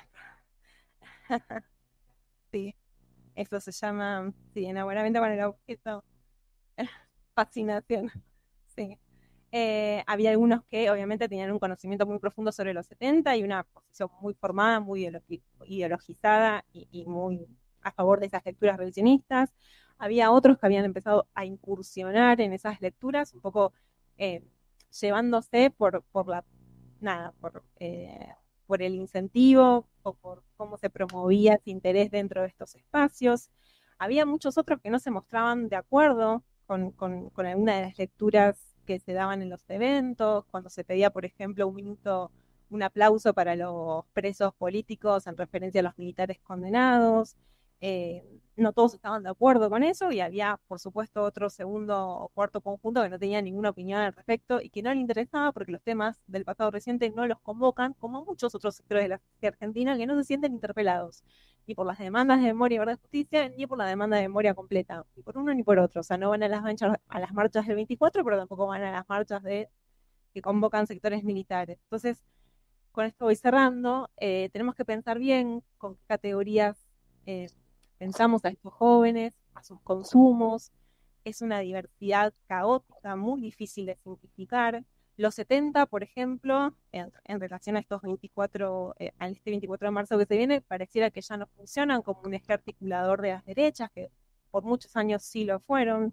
Sí, eso se llama, sí, enamoramiento con el objeto, fascinación. Sí. Había algunos que obviamente tenían un conocimiento muy profundo sobre los 70 y una posición muy formada, muy ideologizada y muy a favor de esas lecturas revisionistas. Había otros que habían empezado a incursionar en esas lecturas, un poco eh, llevándose por la nada, por el incentivo o por cómo se promovía ese interés dentro de estos espacios. Había muchos otros que no se mostraban de acuerdo con alguna de las lecturas que se daban en los eventos, cuando se pedía, por ejemplo, un aplauso para los presos políticos en referencia a los militares condenados. No todos estaban de acuerdo con eso y había, por supuesto, otro segundo o cuarto conjunto que no tenía ninguna opinión al respecto y que no le interesaba porque los temas del pasado reciente no los convocan, como muchos otros sectores de la sociedad argentina que no se sienten interpelados ni por las demandas de memoria, verdad y justicia, ni por la demanda de memoria completa, ni por uno ni por otro. O sea, no van a las marchas del 24, pero tampoco van a las marchas que convocan sectores militares. Entonces, con esto voy cerrando. Tenemos que pensar bien con qué categorías pensamos a estos jóvenes, a sus consumos. Es una diversidad caótica, muy difícil de simplificar. Los 70, por ejemplo, en relación a estos 24, a este 24 de marzo que se viene, pareciera que ya no funcionan como un eje articulador de las derechas, que por muchos años sí lo fueron.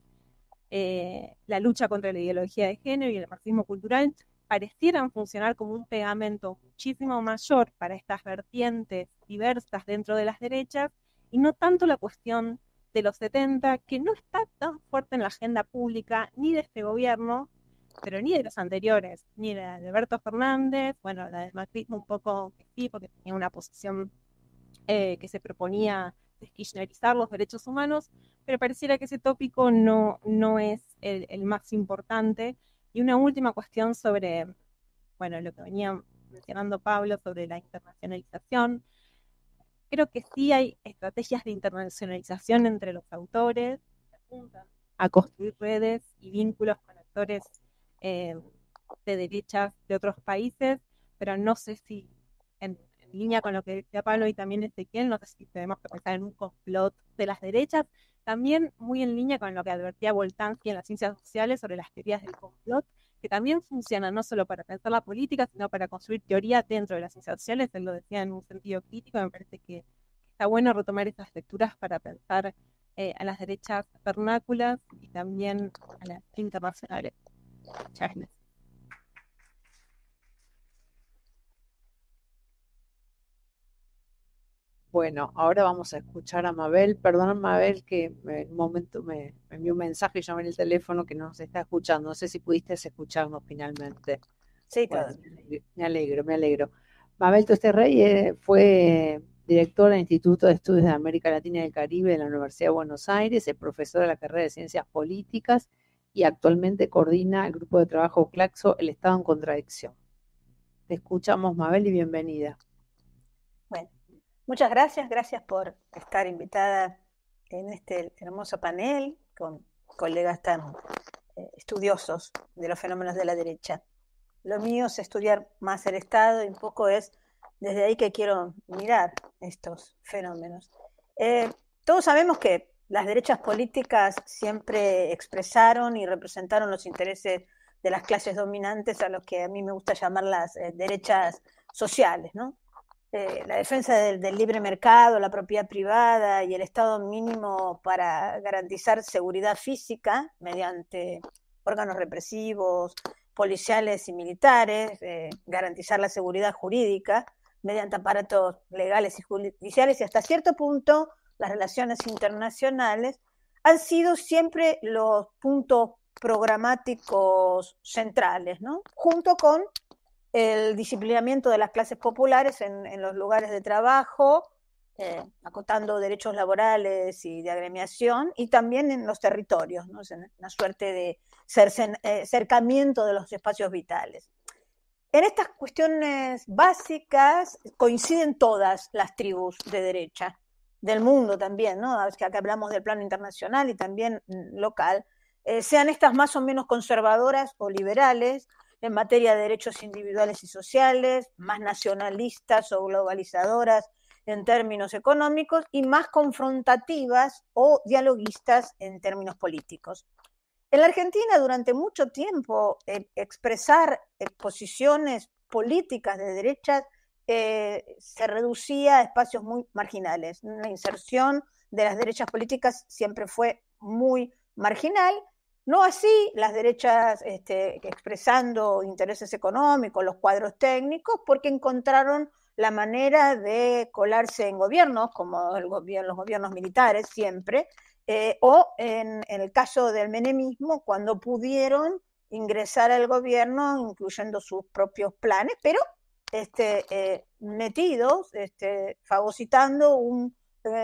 La lucha contra la ideología de género y el marxismo cultural parecieran funcionar como un pegamento muchísimo mayor para estas vertientes diversas dentro de las derechas, y no tanto la cuestión de los 70, que no está tan fuerte en la agenda pública ni de este gobierno, pero ni de los anteriores, ni de Alberto Fernández, bueno, la del macrismo un poco que sí, porque tenía una posición que se proponía kirchnerizar los derechos humanos, pero pareciera que ese tópico no es el más importante. Y una última cuestión sobre, bueno, lo que venía mencionando Pablo sobre la internacionalización. Creo que sí hay estrategias de internacionalización entre los autores que apuntan a construir redes y vínculos con actores de derechas de otros países, pero no sé si en línea con lo que decía Pablo y también Ezequiel, no sé si tenemos que pensar en un complot de las derechas, también muy en línea con lo que advertía Boltanski en las ciencias sociales sobre las teorías del complot, que también funcionan no solo para pensar la política, sino para construir teoría dentro de las ciencias sociales. Él lo decía en un sentido crítico, me parece que está bueno retomar estas lecturas para pensar a las derechas vernáculas y también a las internacionales. Muchas gracias. Bueno, ahora vamos a escuchar a Mabel. Perdón, Mabel, que en un momento me envió un mensaje y llamé en el teléfono que no nos está escuchando. No sé si pudiste escucharnos finalmente. Sí, Bueno, todo. me alegro, me alegro. Mabel Tosterrey fue directora del Instituto de Estudios de América Latina y el Caribe de la Universidad de Buenos Aires, es profesora de la carrera de Ciencias Políticas y actualmente coordina el grupo de trabajo Claxo, El Estado en Contradicción. Te escuchamos, Mabel, y bienvenida. Bueno, muchas gracias por estar invitada en este hermoso panel con colegas tan estudiosos de los fenómenos de la derecha. Lo mío es estudiar más el Estado y un poco es desde ahí que quiero mirar estos fenómenos. Todos sabemos que las derechas políticas siempre expresaron y representaron los intereses de las clases dominantes, a los que a mí me gusta llamar las derechas sociales, ¿no? La defensa del libre mercado, la propiedad privada y el Estado mínimo para garantizar seguridad física mediante órganos represivos, policiales y militares, garantizar la seguridad jurídica mediante aparatos legales y judiciales y hasta cierto punto las relaciones internacionales han sido siempre los puntos programáticos centrales, ¿no? Junto con el disciplinamiento de las clases populares en los lugares de trabajo, acotando derechos laborales y de agremiación, y también en los territorios, ¿no? Es una suerte de cercamiento de los espacios vitales. En estas cuestiones básicas coinciden todas las tribus de derecha, del mundo también, ¿no? Es que acá hablamos del plano internacional y también local, sean estas más o menos conservadoras o liberales, en materia de derechos individuales y sociales, más nacionalistas o globalizadoras en términos económicos y más confrontativas o dialoguistas en términos políticos. En la Argentina, durante mucho tiempo, expresar posiciones políticas de derecha se reducía a espacios muy marginales. La inserción de las derechas políticas siempre fue muy marginal. No así las derechas expresando intereses económicos, los cuadros técnicos, porque encontraron la manera de colarse en gobiernos, como los gobiernos militares siempre, o en el caso del menemismo, cuando pudieron ingresar al gobierno, incluyendo sus propios planes, pero metidos, fagocitando un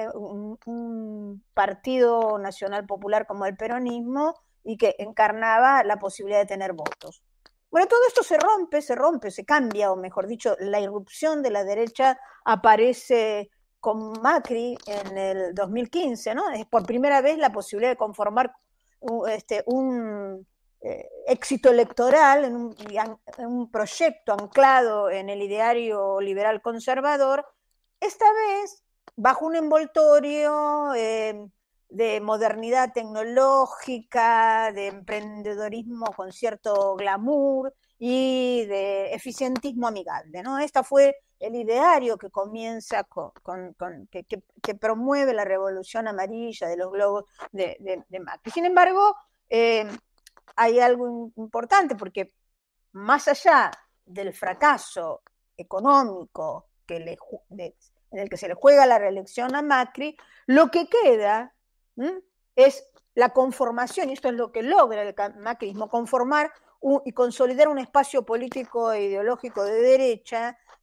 partido nacional popular como el peronismo, y que encarnaba la posibilidad de tener votos. Bueno, todo esto se rompe, se cambia, o mejor dicho, la irrupción de la derecha aparece con Macri en el 2015, ¿no? Es por primera vez la posibilidad de conformar un éxito electoral en un proyecto anclado en el ideario liberal conservador, esta vez bajo un envoltorio de modernidad tecnológica, de emprendedorismo con cierto glamour y de eficientismo amigable, ¿no? Este fue el ideario que comienza que promueve la revolución amarilla de los globos de Macri. Sin embargo, hay algo importante, porque más allá del fracaso económico en el que se le juega la reelección a Macri, lo que queda es la conformación, y esto es lo que logra el macrismo, conformar y consolidar un espacio político e ideológico de derecha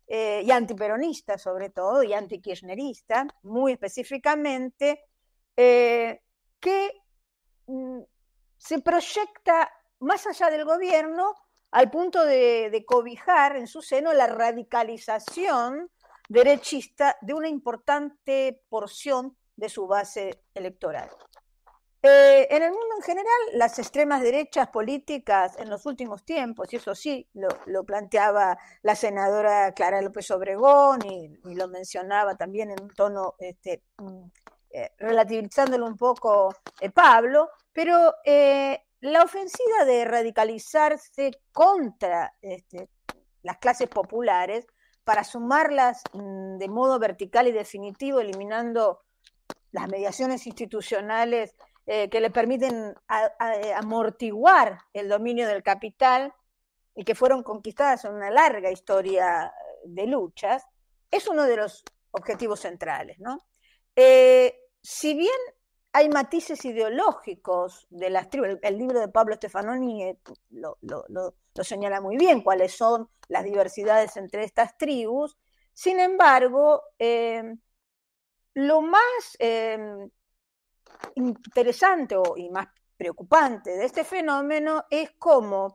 y antiperonista sobre todo, y antikirchnerista, muy específicamente, que se proyecta más allá del gobierno al punto de cobijar en su seno la radicalización derechista de una importante porción de su base electoral. En el mundo en general, las extremas derechas políticas en los últimos tiempos, y eso sí, lo planteaba la senadora Clara López Obregón y lo mencionaba también en un tono relativizándolo un poco Pablo, pero la ofensiva de radicalizarse contra las clases populares para sumarlas de modo vertical y definitivo, eliminando las mediaciones institucionales que le permiten amortiguar el dominio del capital y que fueron conquistadas en una larga historia de luchas, es uno de los objetivos centrales, ¿no? Si bien hay matices ideológicos de las tribus, el libro de Pablo Stefanoni lo señala muy bien, cuáles son las diversidades entre estas tribus, sin embargo, lo más interesante y más preocupante de este fenómeno es cómo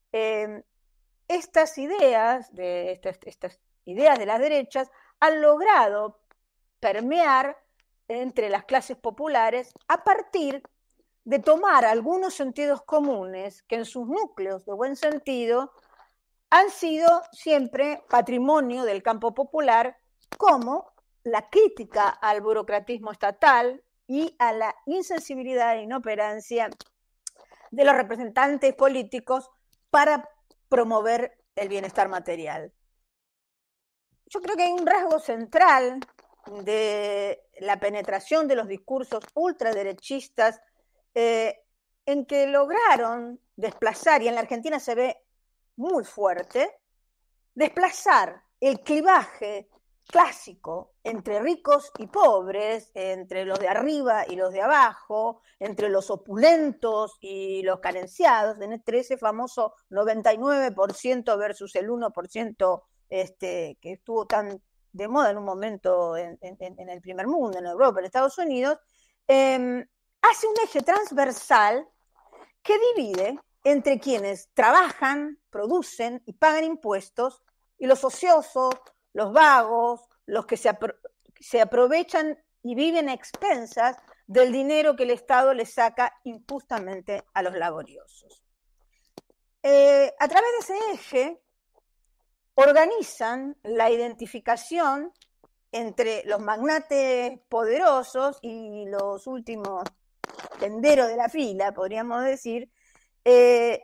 estas ideas de las derechas han logrado permear entre las clases populares a partir de tomar algunos sentidos comunes que en sus núcleos de buen sentido han sido siempre patrimonio del campo popular, como la crítica al burocratismo estatal y a la insensibilidad e inoperancia de los representantes políticos para promover el bienestar material. Yo creo que hay un rasgo central de la penetración de los discursos ultraderechistas en que lograron desplazar, y en la Argentina se ve muy fuerte, desplazar el clivaje clásico entre ricos y pobres, entre los de arriba y los de abajo, entre los opulentos y los carenciados, entre ese famoso 99% versus el 1% que estuvo tan de moda en un momento en el primer mundo, en Europa, en Estados Unidos, hace un eje transversal que divide entre quienes trabajan, producen y pagan impuestos, y los ociosos, los vagos, los que se aprovechan y viven a expensas del dinero que el Estado les saca injustamente a los laboriosos. A través de ese eje organizan la identificación entre los magnates poderosos y los últimos tenderos de la fila, podríamos decir, que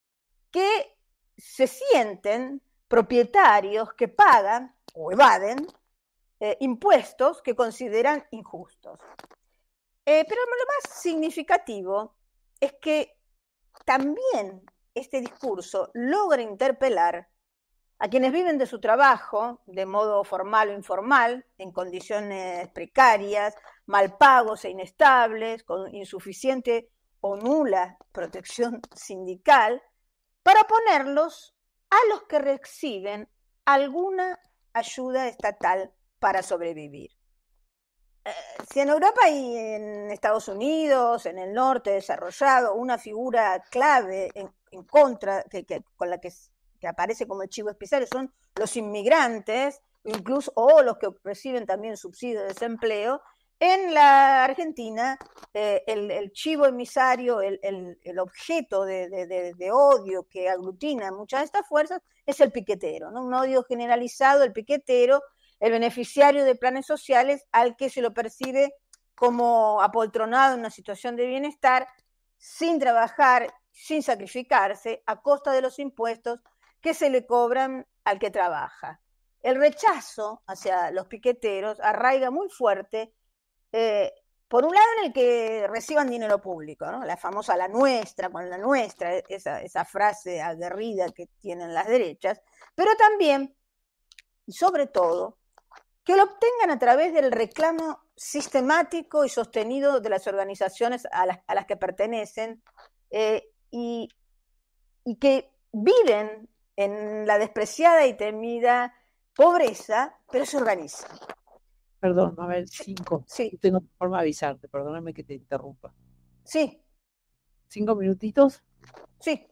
se sienten propietarios que pagan o evaden impuestos que consideran injustos. Pero lo más significativo es que también este discurso logra interpelar a quienes viven de su trabajo de modo formal o informal, en condiciones precarias, mal pagos e inestables, con insuficiente o nula protección sindical, para ponerlos a los que reciben alguna ayuda estatal para sobrevivir. Si en Europa y en Estados Unidos, en el norte desarrollado, una figura clave en contra, con la que aparece como el chivo expiatorio son los inmigrantes, incluso, o los que reciben también subsidio de desempleo, en la Argentina el chivo emisario, el objeto de odio que aglutina muchas de estas fuerzas es el piquetero, ¿no? Un odio generalizado, el piquetero, el beneficiario de planes sociales al que se lo percibe como apoltronado en una situación de bienestar, sin trabajar, sin sacrificarse, a costa de los impuestos que se le cobran al que trabaja. El rechazo hacia los piqueteros arraiga muy fuerte, por un lado en el que reciban dinero público, ¿no? La famosa la nuestra, con la nuestra, esa frase aguerrida que tienen las derechas, pero también, y sobre todo, que lo obtengan a través del reclamo sistemático y sostenido de las organizaciones a las que pertenecen, y que viven en la despreciada y temida pobreza, pero se organiza. Perdón, a ver, 5. Sí, Tengo forma de avisarte, perdóname que te interrumpa. sí, 5 minutitos. sí.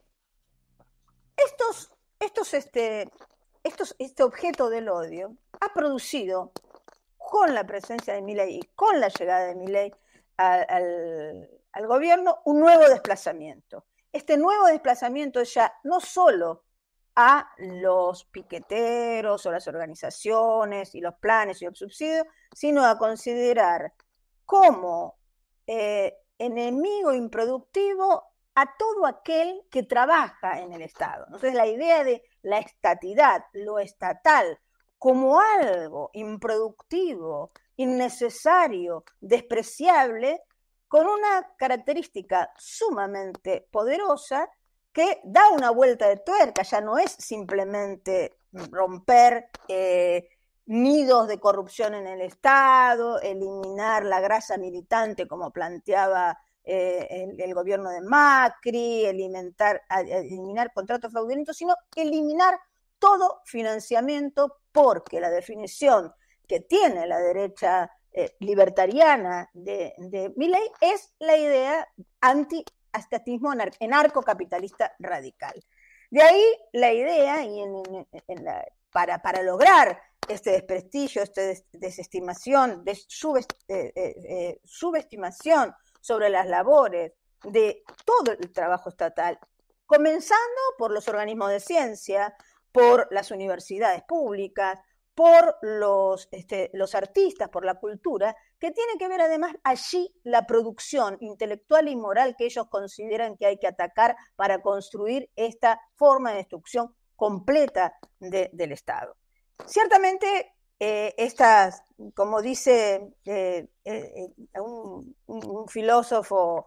Este objeto del odio ha producido, con la presencia de Milei y con la llegada de Milei al gobierno, un nuevo desplazamiento. Este nuevo desplazamiento es ya no solo a los piqueteros o las organizaciones y los planes y los subsidios, sino a considerar como enemigo improductivo a todo aquel que trabaja en el Estado. Entonces la idea de la estatidad, lo estatal, como algo improductivo, innecesario, despreciable, con una característica sumamente poderosa que da una vuelta de tuerca, ya no es simplemente romper nidos de corrupción en el Estado, eliminar la grasa militante como planteaba el gobierno de Macri, eliminar contratos fraudulentos, sino eliminar todo financiamiento, porque la definición que tiene la derecha libertariana de Milei es la idea anti-estatismo anarcocapitalista radical. De ahí la idea, y para lograr este desprestigio, esta desestimación, subestimación sobre las labores de todo el trabajo estatal, comenzando por los organismos de ciencia, por las universidades públicas, por los artistas, por la cultura, que tiene que ver además allí la producción intelectual y moral que ellos consideran que hay que atacar para construir esta forma de destrucción completa del Estado. Ciertamente, como dice un filósofo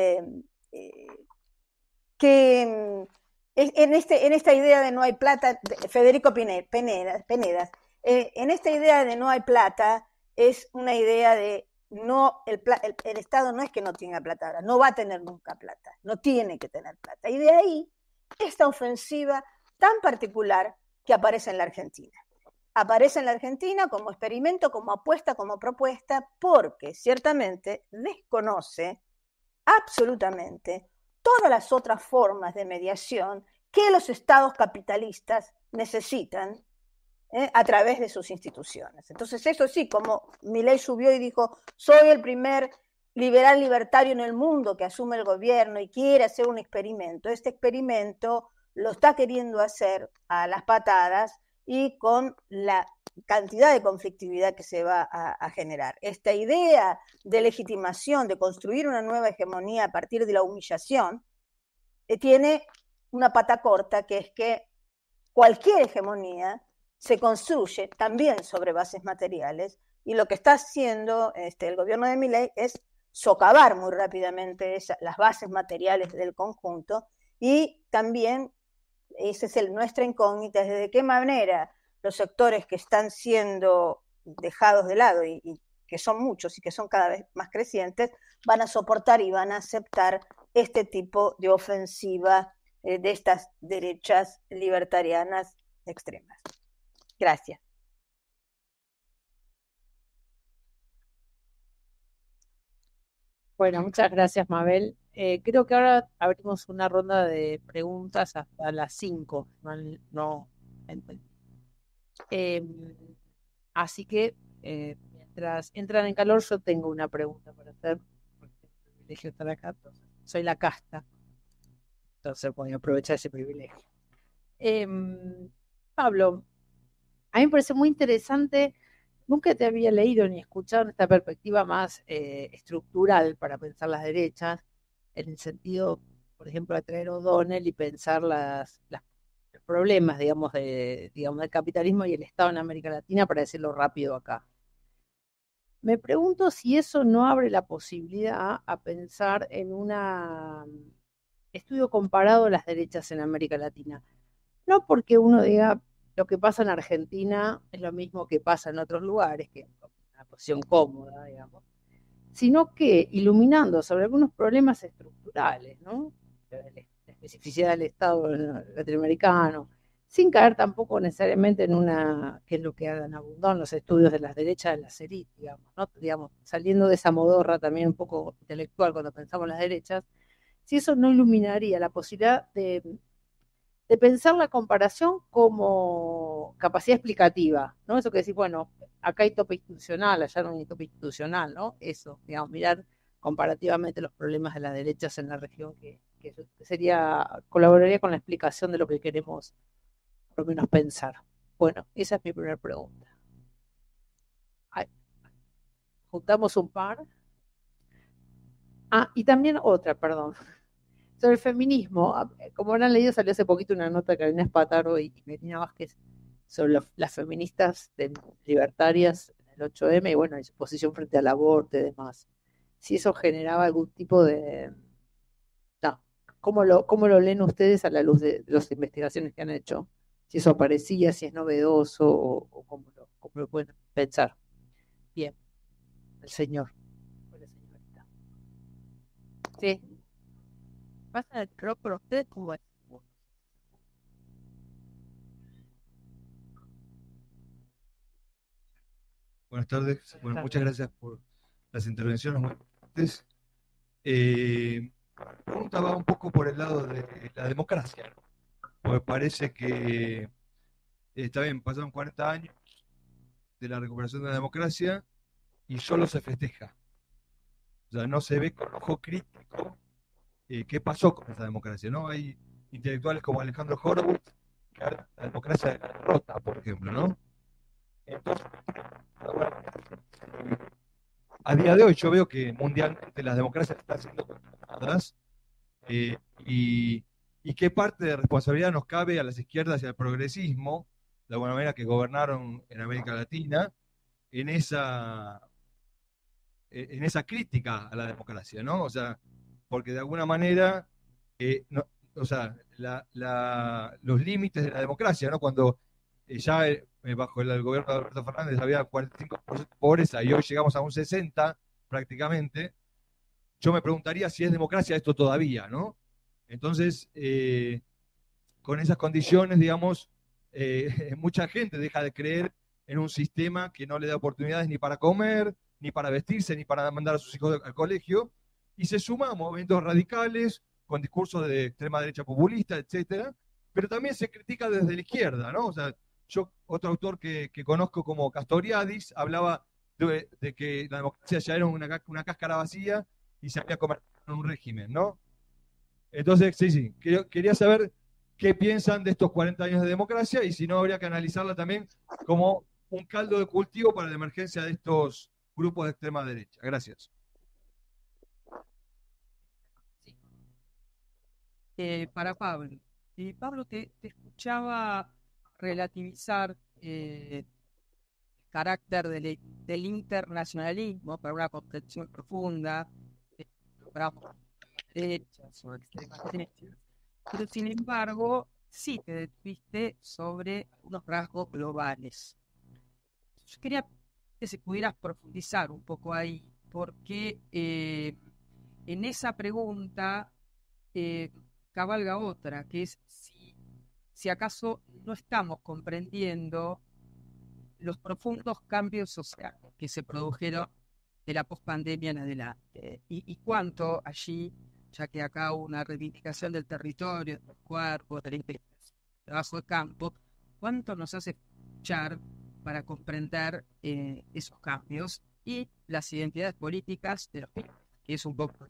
que en esta idea de no hay plata, Federico Penedas, en esta idea de no hay plata es una idea de no, el Estado no es que no tenga plata ahora, no va a tener nunca plata, no tiene que tener plata. Y de ahí esta ofensiva tan particular que aparece en la Argentina. Aparece en la Argentina como experimento, como apuesta, como propuesta, porque ciertamente desconoce absolutamente todas las otras formas de mediación que los estados capitalistas necesitan a través de sus instituciones. Entonces, eso sí, como Milei subió y dijo, soy el primer liberal libertario en el mundo que asume el gobierno y quiere hacer un experimento. Este experimento lo está queriendo hacer a las patadas y con la cantidad de conflictividad que se va a generar. Esta idea de legitimación, de construir una nueva hegemonía a partir de la humillación, tiene una pata corta, que es que cualquier hegemonía se construye también sobre bases materiales, y lo que está haciendo el gobierno de Milei es socavar muy rápidamente las bases materiales del conjunto, y también esa es nuestra incógnita, es de qué manera los sectores que están siendo dejados de lado y que son muchos y que son cada vez más crecientes, van a soportar y van a aceptar este tipo de ofensiva de estas derechas libertarianas extremas. Gracias. Bueno, muchas gracias, Mabel. Creo que ahora abrimos una ronda de preguntas hasta las 5. No, así que mientras entran en calor, yo tengo una pregunta para hacer, porque es un privilegio estar acá. Entonces, soy la casta, entonces voy a aprovechar ese privilegio. Pablo, a mí me parece muy interesante. Nunca te había leído ni escuchado en esta perspectiva más estructural para pensar las derechas, en el sentido, por ejemplo, de traer O'Donnell y pensar los problemas, digamos, del capitalismo y el Estado en América Latina, para decirlo rápido acá. Me pregunto si eso no abre la posibilidad a pensar en un estudio comparado de las derechas en América Latina. No porque uno diga lo que pasa en Argentina es lo mismo que pasa en otros lugares, que es una posición cómoda, digamos, sino que iluminando sobre algunos problemas estructurales, ¿no? La especificidad del Estado latinoamericano, sin caer tampoco necesariamente en una, que es lo que han abundado en los estudios de las derechas de las élites, digamos, ¿no? Digamos, saliendo de esa modorra también un poco intelectual cuando pensamos en las derechas, si eso no iluminaría la posibilidad de pensar la comparación como capacidad explicativa, ¿no? Eso que decir, bueno, acá hay tope institucional, allá no hay tope institucional, ¿no? Eso, digamos, mirar comparativamente los problemas de las derechas en la región, que sería, colaboraría con la explicación de lo que queremos, por lo menos, pensar. Bueno, esa es mi primera pregunta. Ay, juntamos un par. Ah, y también otra, perdón. Sobre el feminismo, como habrán leído, salió hace poquito una nota de Carolina Espataro y Melina Vázquez sobre las feministas libertarias en el 8M y bueno, y su posición frente al aborto y demás. Si eso generaba algún tipo de... No, cómo lo leen ustedes a la luz de las investigaciones que han hecho? Si eso aparecía, si es novedoso o cómo lo pueden pensar. Bien, el señor. La señorita. Sí. Pasa el rock por ustedes como es. Buenas tardes. Bueno, muchas gracias por las intervenciones muy importantes. La pregunta va un poco por el lado de la democracia, ¿no? Porque parece que está bien, pasaron 40 años de la recuperación de la democracia y solo se festeja. O sea, no se ve con ojo crítico qué pasó con esa democracia, ¿no? Hay intelectuales como Alejandro Horowitz que hablan de la democracia de la derrota, por ejemplo, ¿no? Entonces, a día de hoy yo veo que mundialmente las democracias están siendo cuestionadas eh, y, y qué parte de responsabilidad nos cabe a las izquierdas y al progresismo, de alguna manera que gobernaron en América Latina, en esa crítica a la democracia, ¿no? O sea, porque de alguna manera, no, o sea, los límites de la democracia, ¿no? Cuando ya bajo el gobierno de Alberto Fernández había 45% de pobreza y hoy llegamos a un 60% prácticamente, yo me preguntaría si es democracia esto todavía, ¿no? Entonces, con esas condiciones, digamos, mucha gente deja de creer en un sistema que no le da oportunidades ni para comer, ni para vestirse, ni para mandar a sus hijos al colegio, y se suma a movimientos radicales con discursos de extrema derecha populista, etcétera, pero también se critica desde la izquierda, ¿no? O sea, otro autor que conozco como Castoriadis hablaba de que la democracia ya era una cáscara vacía y se había convertido en un régimen, ¿no? Entonces, sí, quería saber qué piensan de estos 40 años de democracia y si no habría que analizarla también como un caldo de cultivo para la emergencia de estos grupos de extrema derecha. Gracias. Para Pablo. Pablo, te escuchaba relativizar el carácter del internacionalismo para una comprensión profunda de programas de derechas o extremas derechas, pero sin embargo, sí te detuviste sobre unos rasgos globales. Yo quería que se pudieras profundizar un poco ahí, porque en esa pregunta cabalga otra, que es si acaso no estamos comprendiendo los profundos cambios sociales que se produjeron de la pospandemia en adelante y cuánto allí, ya que acá hubo una reivindicación del territorio, de los cuerpos, de la integración, del trabajo de campo, cuánto nos hace escuchar para comprender esos cambios y las identidades políticas de los países, que es un poco...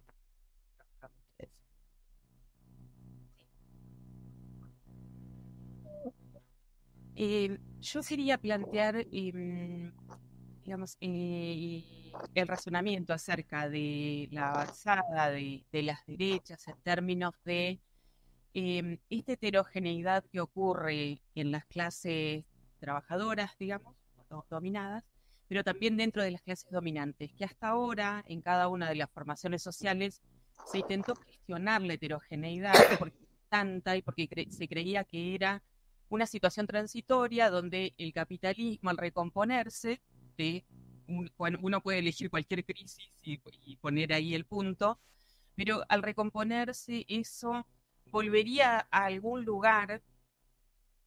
Yo quería plantear, digamos, el razonamiento acerca de la avanzada de las derechas en términos de esta heterogeneidad que ocurre en las clases trabajadoras, digamos, dominadas, pero también dentro de las clases dominantes, que hasta ahora en cada una de las formaciones sociales se intentó gestionar la heterogeneidad porque tanta y porque se creía que era una situación transitoria donde el capitalismo al recomponerse, uno puede elegir cualquier crisis y poner ahí el punto, pero al recomponerse eso volvería a algún lugar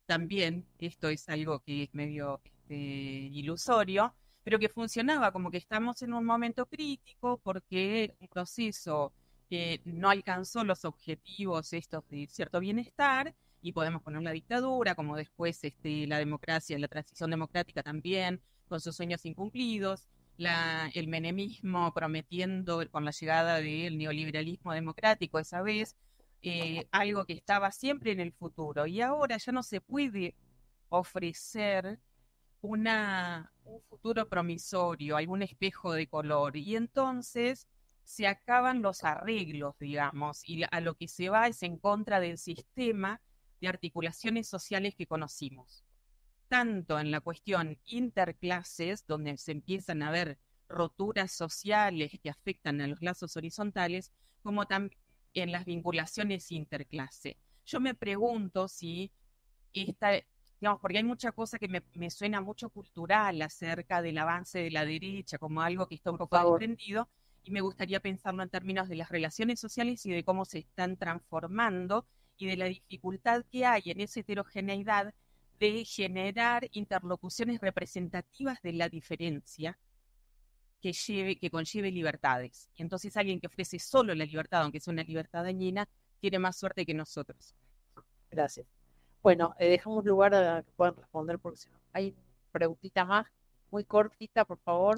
también, esto es algo que es medio ilusorio, pero que funcionaba como que estamos en un momento crítico porque el proceso no alcanzó los objetivos estos de cierto bienestar y podemos poner la dictadura, como después la democracia, la transición democrática también, con sus sueños incumplidos, el menemismo prometiendo con la llegada del neoliberalismo democrático esa vez, algo que estaba siempre en el futuro y ahora ya no se puede ofrecer un futuro promisorio, algún espejo de color y entonces se acaban los arreglos, digamos, y a lo que se va es en contra del sistema de articulaciones sociales que conocimos, tanto en la cuestión interclases, donde se empiezan a ver roturas sociales que afectan a los lazos horizontales, como también en las vinculaciones interclase. Yo me pregunto si digamos, porque hay mucha cosa que me suena mucho cultural acerca del avance de la derecha, como algo que está un poco desprendido, y me gustaría pensarlo en términos de las relaciones sociales y de cómo se están transformando y de la dificultad que hay en esa heterogeneidad de generar interlocuciones representativas de la diferencia que conlleve libertades. Y entonces alguien que ofrece solo la libertad, aunque sea una libertad dañina, tiene más suerte que nosotros. Gracias. Bueno, dejamos lugar a que puedan responder porque si no, hay preguntita más, muy cortita, por favor.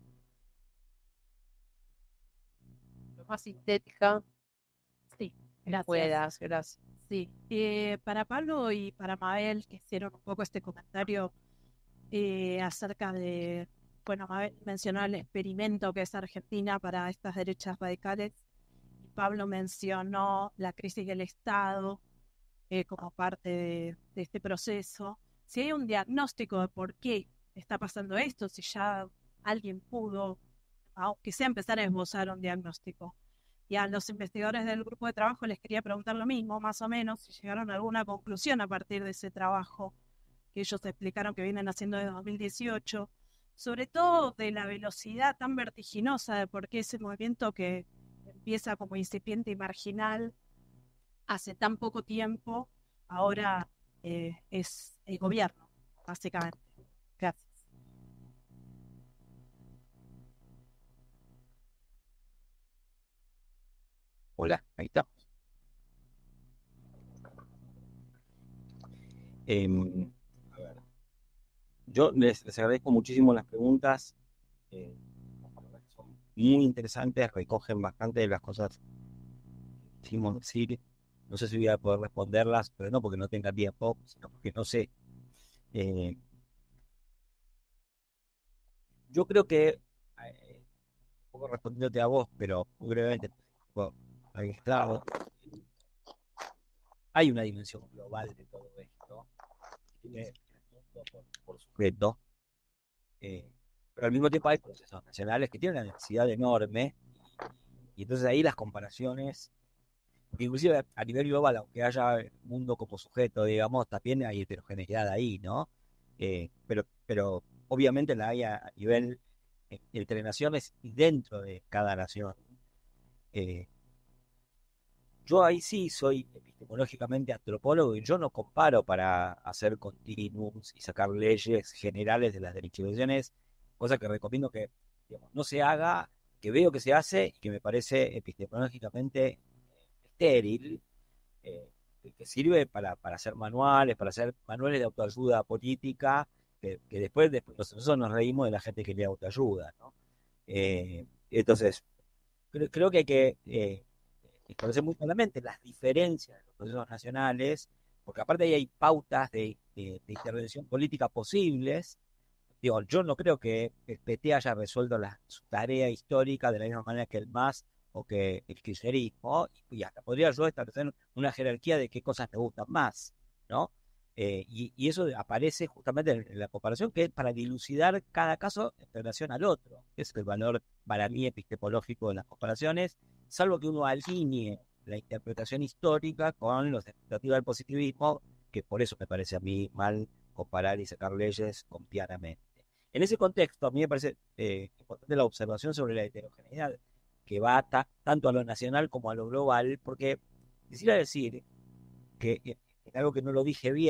Lo más sintética. Sí, que gracias. puedas, gracias. Sí, para Pablo y para Mabel, que hicieron un poco este comentario acerca de, bueno, Mabel mencionó el experimento que es Argentina para estas derechas radicales, y Pablo mencionó la crisis del Estado como parte de este proceso. Si hay un diagnóstico de por qué está pasando esto, si ya alguien pudo, aunque sea empezar a esbozar un diagnóstico. Y a los investigadores del grupo de trabajo les quería preguntar lo mismo, más o menos, si llegaron a alguna conclusión a partir de ese trabajo que ellos explicaron que vienen haciendo desde 2018, sobre todo de la velocidad tan vertiginosa de por qué ese movimiento que empieza como incipiente y marginal hace tan poco tiempo, ahora es el gobierno, básicamente. Gracias. Hola, ahí está. A ver, yo les agradezco muchísimo las preguntas. Son muy interesantes, recogen bastante de las cosas que quisimos decir. No sé si voy a poder responderlas, pero no porque no tenga tiempo, sino porque no sé. Eh, yo creo que, un poco respondiéndote a vos, pero muy brevemente, claro, hay una dimensión global de todo esto, que tiene el mundo por sujeto, pero al mismo tiempo hay procesos nacionales que tienen una necesidad enorme, y entonces ahí las comparaciones, inclusive a nivel global, aunque haya el mundo como sujeto, digamos, también hay heterogeneidad ahí, ¿no? Pero obviamente la hay a nivel entre naciones y dentro de cada nación. Yo ahí sí soy epistemológicamente antropólogo y yo no comparo para hacer continuums y sacar leyes generales de las derivaciones, cosa que recomiendo que, digamos, no se haga, que veo que se hace y que me parece epistemológicamente estéril, eh, que sirve para hacer manuales, para hacer manuales de autoayuda política, que después nosotros nos reímos de la gente que lee autoayuda, ¿no? Entonces, creo que hay que establecer muy claramente las diferencias de los procesos nacionales, porque aparte ahí hay pautas de intervención política posibles. Digo, yo no creo que el PT haya resuelto su tarea histórica de la misma manera que el MAS o que el kirchnerismo, y hasta podría yo establecer una jerarquía de qué cosas me gustan más, ¿no? Y eso aparece justamente en la comparación, que es para dilucidar cada caso en relación al otro. Ese es el valor para mí epistemológico de las comparaciones, salvo que uno alinee la interpretación histórica con los expectativas del positivismo, que por eso me parece a mí mal comparar y sacar leyes compianamente. En ese contexto, a mí me parece importante la observación sobre la heterogeneidad, que va tanto a lo nacional como a lo global, porque quisiera decir que algo que no lo dije bien,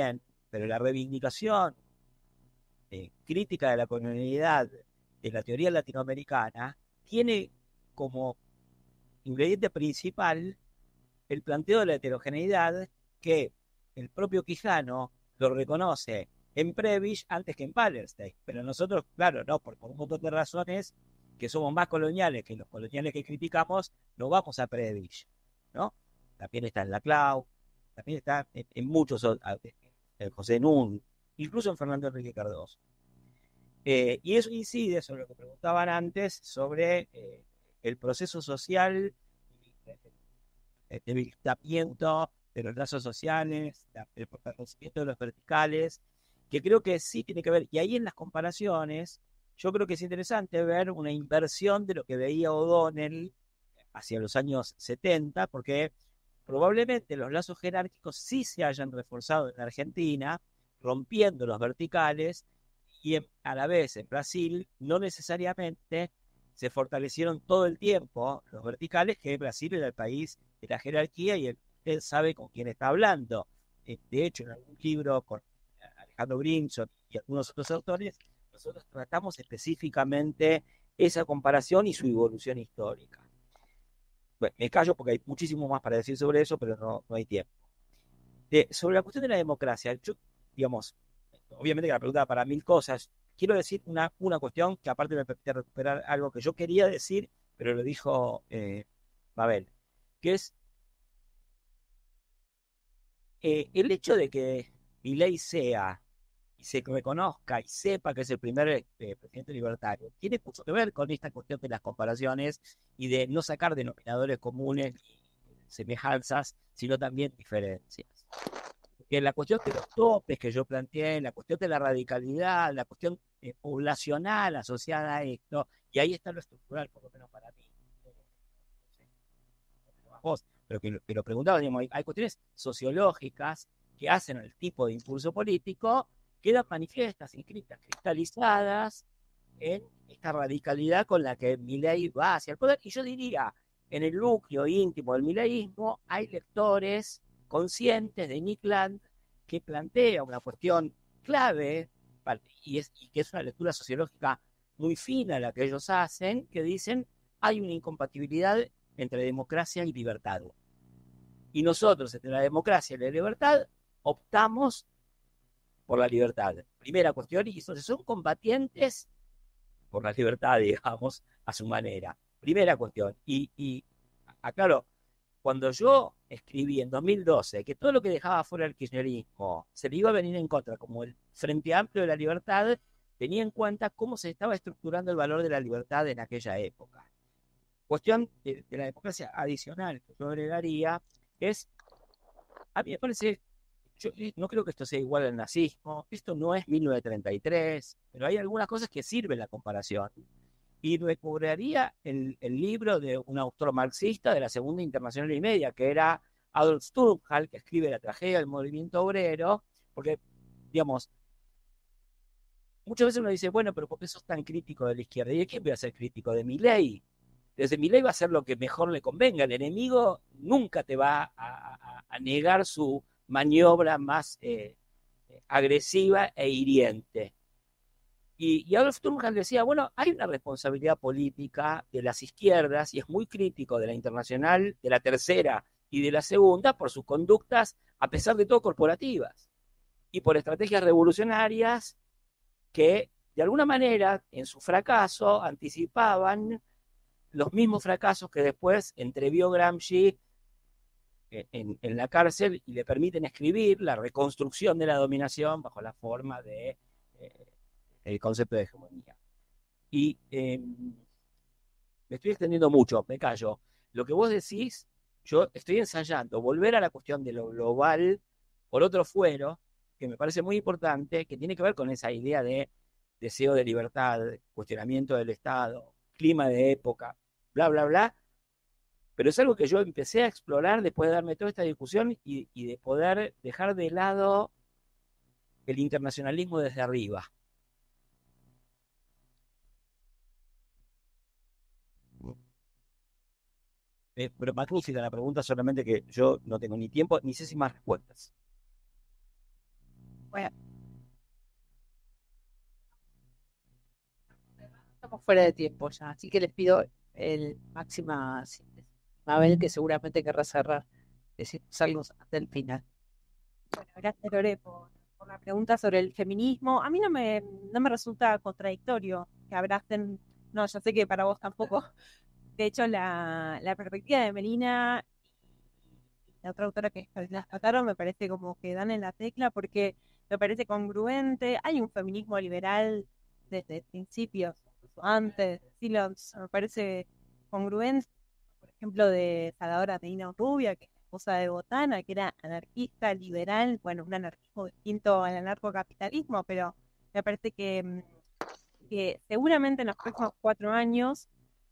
pero la reivindicación crítica de la colonialidad de la teoría latinoamericana tiene como ingrediente principal el planteo de la heterogeneidad que el propio Quijano lo reconoce en Prebisch antes que en Wallerstein. Pero nosotros, claro, no, por un montón de razones que somos más coloniales que los coloniales que criticamos, no vamos a Prebisch, ¿no? También está en Laclau, también está en muchos, en José Nun, incluso en Fernando Enrique Cardoso. Y eso incide sobre lo que preguntaban antes, sobre el proceso social, el debilitamiento de los lazos sociales, el fortalecimiento de los verticales, que creo que sí tiene que ver. Y ahí en las comparaciones, yo creo que es interesante ver una inversión de lo que veía O'Donnell hacia los años 70, porque probablemente los lazos jerárquicos sí se hayan reforzado en la Argentina, rompiendo los verticales, y a la vez en Brasil no necesariamente se fortalecieron todo el tiempo los verticales, que Brasil era el país de la jerarquía y usted sabe con quién está hablando. De hecho, en algún libro con Alejandro Grimson y algunos otros autores, nosotros tratamos específicamente esa comparación y su evolución histórica. Bueno, me callo porque hay muchísimo más para decir sobre eso, pero no hay tiempo. Sobre la cuestión de la democracia, yo, digamos, obviamente que la pregunta para mil cosas, quiero decir una cuestión que aparte me permite recuperar algo que yo quería decir, pero lo dijo Mabel, que es el hecho de que Milei sea y se reconozca y sepa que es el primer presidente libertario, tiene mucho que ver con esta cuestión de las comparaciones y de no sacar denominadores comunes y semejanzas, sino también diferencias. Porque la cuestión de los topes que yo planteé, la cuestión de la radicalidad, la cuestión poblacional asociada a esto, y ahí está lo estructural, por lo menos para mí. Vos, pero que lo preguntaba, digamos, hay cuestiones sociológicas que hacen el tipo de impulso político, quedan manifiestas, inscritas, cristalizadas en esta radicalidad con la que Milei va hacia el poder. Y yo diría, en el núcleo íntimo del mileísmo hay lectores conscientes de Nick Land que plantea una cuestión clave y que es una lectura sociológica muy fina la que ellos hacen, que dicen hay una incompatibilidad entre democracia y libertad. Y nosotros, entre la democracia y la libertad, optamos por la libertad. Primera cuestión, y entonces son combatientes por la libertad, digamos, a su manera. Primera cuestión. Y aclaro, cuando yo escribí en 2012 que todo lo que dejaba fuera el kirchnerismo se le iba a venir en contra, como el Frente Amplio de la Libertad, tenía en cuenta cómo se estaba estructurando el valor de la libertad en aquella época. Cuestión de la democracia adicional que yo agregaría es, a mí me parece, yo no creo que esto sea igual al nazismo, esto no es 1933, pero hay algunas cosas que sirven la comparación. Y recuperaría el libro de un autor marxista de la Segunda Internacional y Media, que era Adolf Sturmhall, que escribe La tragedia del movimiento obrero, porque, digamos, muchas veces uno dice, bueno, pero ¿por qué sos tan crítico de la izquierda? ¿Y de quién voy a ser crítico? ¿De Milei? Desde Milei va a hacer lo que mejor le convenga. El enemigo nunca te va a negar su maniobra más agresiva e hiriente. Y Adolf Sturmhall decía, bueno, hay una responsabilidad política de las izquierdas, y es muy crítico de la Internacional, de la Tercera y de la Segunda, por sus conductas, a pesar de todo, corporativas, y por estrategias revolucionarias que, de alguna manera, en su fracaso, anticipaban los mismos fracasos que después entrevió Gramsci en la cárcel y le permiten escribir la reconstrucción de la dominación bajo la forma de el concepto de hegemonía. Y me estoy extendiendo mucho, me callo. Lo que vos decís, yo estoy ensayando volver a la cuestión de lo global por otro fuero, que me parece muy importante, que tiene que ver con esa idea de deseo de libertad, cuestionamiento del Estado, clima de época, bla, bla, bla. Pero es algo que yo empecé a explorar después de darme toda esta discusión y de poder dejar de lado el internacionalismo desde arriba. Pero magnífica la pregunta, solamente que yo no tengo ni tiempo ni sé si más respuestas. Bueno, Estamos fuera de tiempo ya, así que les pido el máxima síntesis. Mabel, que seguramente querrá cerrar, decirnos algo hasta el final. Bueno, gracias Lore por la pregunta sobre el feminismo. A mí no me resulta contradictorio que abracen, no, yo sé que para vos tampoco. De hecho, la perspectiva de Melina y la otra autora que es Carolina Spataro me parece como que dan en la tecla porque me parece congruente. Hay un feminismo liberal desde principios, incluso antes, Silons, me parece congruente. Por ejemplo, de Salvador Reina Rubia, que es la esposa de Botana, que era anarquista, liberal, bueno, un anarquismo distinto al anarcocapitalismo, pero me parece que seguramente en los próximos 4 años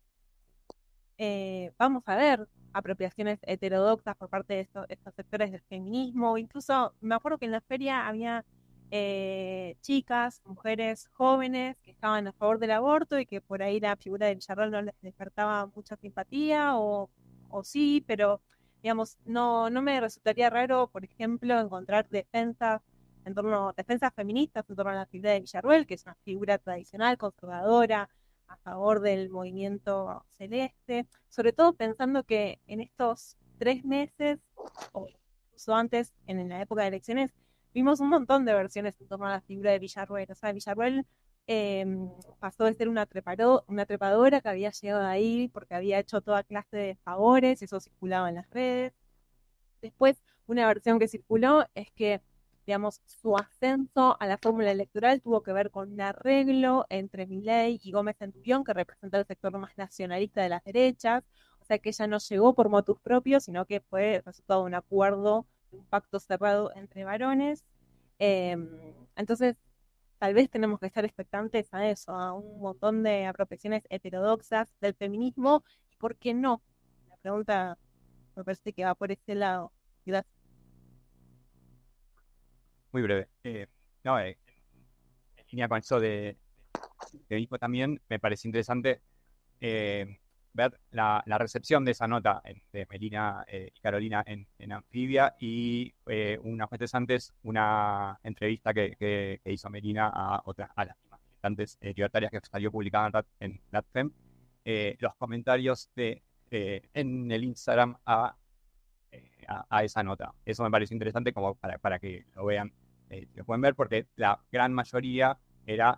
vamos a ver apropiaciones heterodoxas por parte de estos sectores del feminismo. Incluso me acuerdo que en la feria había chicas, mujeres jóvenes que estaban a favor del aborto y que por ahí la figura de Villarreal no les despertaba mucha simpatía o sí, pero digamos, no me resultaría raro, por ejemplo, encontrar defensas feministas en torno a la figura de Villarruel, que es una figura tradicional, conservadora, a favor del movimiento celeste, sobre todo pensando que en estos 3 meses, o incluso antes, en la época de elecciones, vimos un montón de versiones en torno a la figura de Villarruel. O sea, Villarruel eh, pasó de ser una trepadora que había llegado ahí porque había hecho toda clase de favores, eso circulaba en las redes. Después, una versión que circuló es que, digamos, su ascenso a la fórmula electoral tuvo que ver con un arreglo entre Milei y Gómez Centurión, que representa el sector más nacionalista de las derechas. O sea que ella no llegó por motus propios, sino que fue resultado de un acuerdo, de un pacto cerrado entre varones. Entonces, tal vez tenemos que estar expectantes a eso, a un montón de apropiaciones heterodoxas del feminismo. ¿Y por qué no? La pregunta me parece que va por ese lado. Gracias. Muy breve. No, en línea con eso de Nico también, me parece interesante ver la recepción de esa nota de Melina y Carolina en Anfibia y unas meses antes una entrevista que hizo Melina a las mismas militantes libertarias que salió publicada en LatFem, los comentarios en el Instagram a esa nota. Eso me parece interesante como para que lo vean, lo pueden ver porque la gran mayoría era,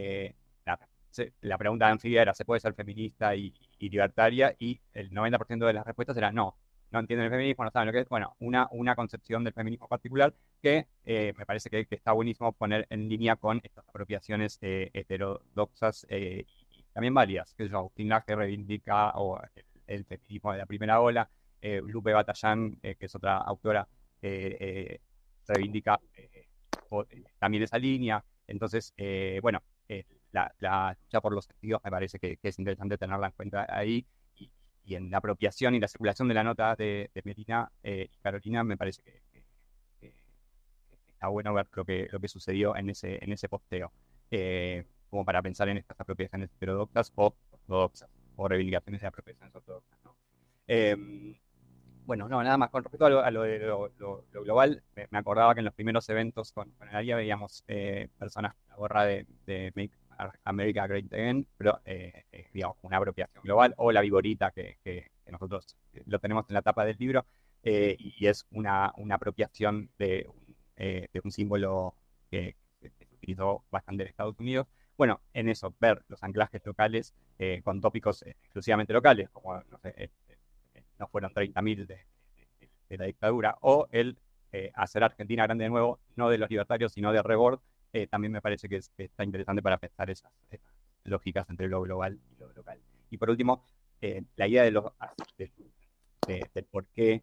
la pregunta de Anfibia era, ¿se puede ser feminista y libertaria? Y el 90% de las respuestas era no entienden el feminismo, no saben lo que es. Bueno, una concepción del feminismo particular que me parece que está buenísimo poner en línea con estas apropiaciones heterodoxas y también válidas, que Agustín Laje reivindica o el feminismo de la primera ola. Lupe Batallán, que es otra autora, reivindica también esa línea. Entonces, bueno, la lucha por los sentidos me parece que es interesante tenerla en cuenta ahí. Y en la apropiación y la circulación de la nota de Melina y Carolina, me parece que está bueno ver lo que sucedió en ese posteo, como para pensar en estas apropiaciones heterodoxas o ortodoxas, o reivindicaciones de apropiaciones ortodoxas, ¿no? Bueno, no, nada más. Con respecto a lo de lo global, me acordaba que en los primeros eventos con Analia veíamos personas con la gorra de Make America Great Again, pero digamos, una apropiación global, o la viborita que nosotros lo tenemos en la tapa del libro, y es una apropiación de un símbolo que se utilizó bastante en Estados Unidos. Bueno, en eso, ver los anclajes locales con tópicos exclusivamente locales, como, no sé, no fueron 30.000 de la dictadura, o el hacer Argentina grande de nuevo, no de los libertarios, sino de Rebord, también me parece que está interesante para pensar esas lógicas entre lo global y lo local. Y por último, la idea del por qué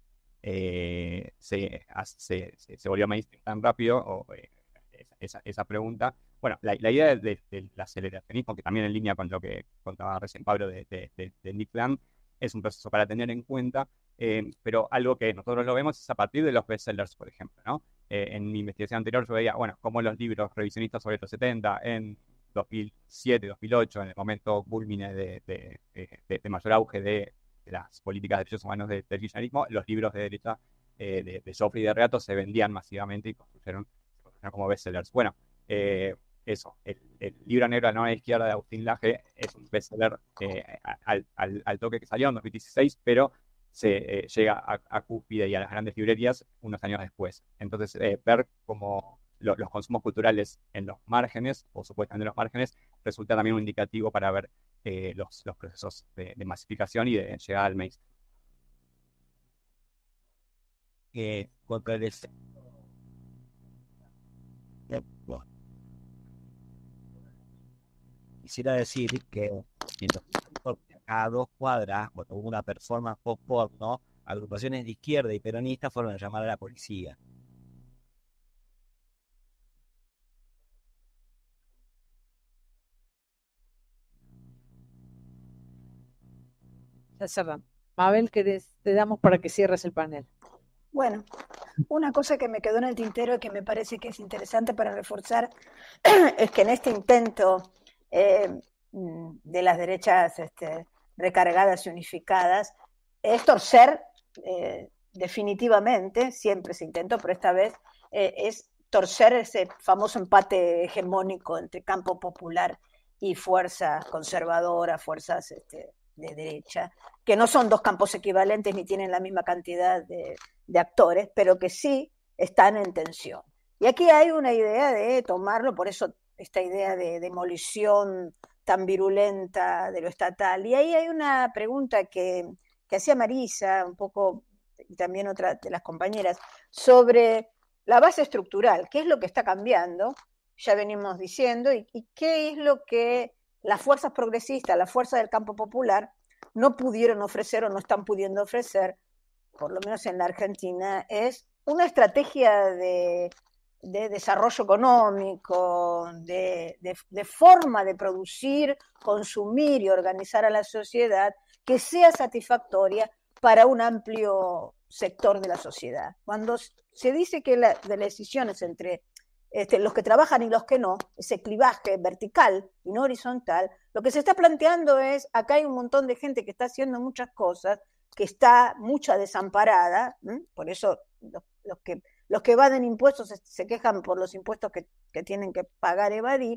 se volvió mainstream tan rápido, o esa pregunta. Bueno, la idea del aceleracionismo, que también en línea con lo que contaba recién Pablo de Nick Land, es un proceso para tener en cuenta, pero algo que nosotros lo vemos es a partir de los bestsellers, por ejemplo, ¿no? En mi investigación anterior yo veía, bueno, cómo los libros revisionistas sobre los 70, en 2007, 2008, en el momento culmine de mayor auge de las políticas de derechos humanos del kirchnerismo, los libros de derecha de Joffre y de Reato se vendían masivamente y construyeron como bestsellers. Bueno, eso, el libro negro de la nueva izquierda de Agustín Laje es un bestseller al toque que salió en 2016, pero se llega a Cúspide y a las grandes librerías unos años después. Entonces, ver cómo los consumos culturales en los márgenes, o supuestamente en los márgenes, resulta también un indicativo para ver los procesos de masificación y de llegada al mainstream. Contra el quisiera decir que cada 2 cuadras, cuando hubo una performance post-porno, agrupaciones de izquierda y peronistas fueron a llamar a la policía. Ya cerramos. Mabel, te damos para que cierres el panel. Bueno, una cosa que me quedó en el tintero y que me parece que es interesante para reforzar es que en este intento de las derechas recargadas y unificadas es torcer definitivamente, siempre se intentó, pero esta vez es torcer ese famoso empate hegemónico entre campo popular y fuerzas conservadoras, fuerzas de derecha, que no son dos campos equivalentes ni tienen la misma cantidad de actores, pero que sí están en tensión. Y aquí hay una idea de tomarlo, por eso esta idea de demolición tan virulenta de lo estatal. Y ahí hay una pregunta que hacía Marisa, un poco, y también otra de las compañeras, sobre la base estructural, qué es lo que está cambiando, ya venimos diciendo, y qué es lo que las fuerzas progresistas, las fuerzas del campo popular, no pudieron ofrecer o no están pudiendo ofrecer, por lo menos en la Argentina, es una estrategia de desarrollo económico, de forma de producir, consumir y organizar a la sociedad que sea satisfactoria para un amplio sector de la sociedad. Cuando se dice que de las decisiones entre los que trabajan y los que no, ese clivaje vertical y no horizontal, lo que se está planteando es, acá hay un montón de gente que está haciendo muchas cosas, que está mucha desamparada, por eso los que evaden impuestos se quejan por los impuestos que tienen que pagar, evadir,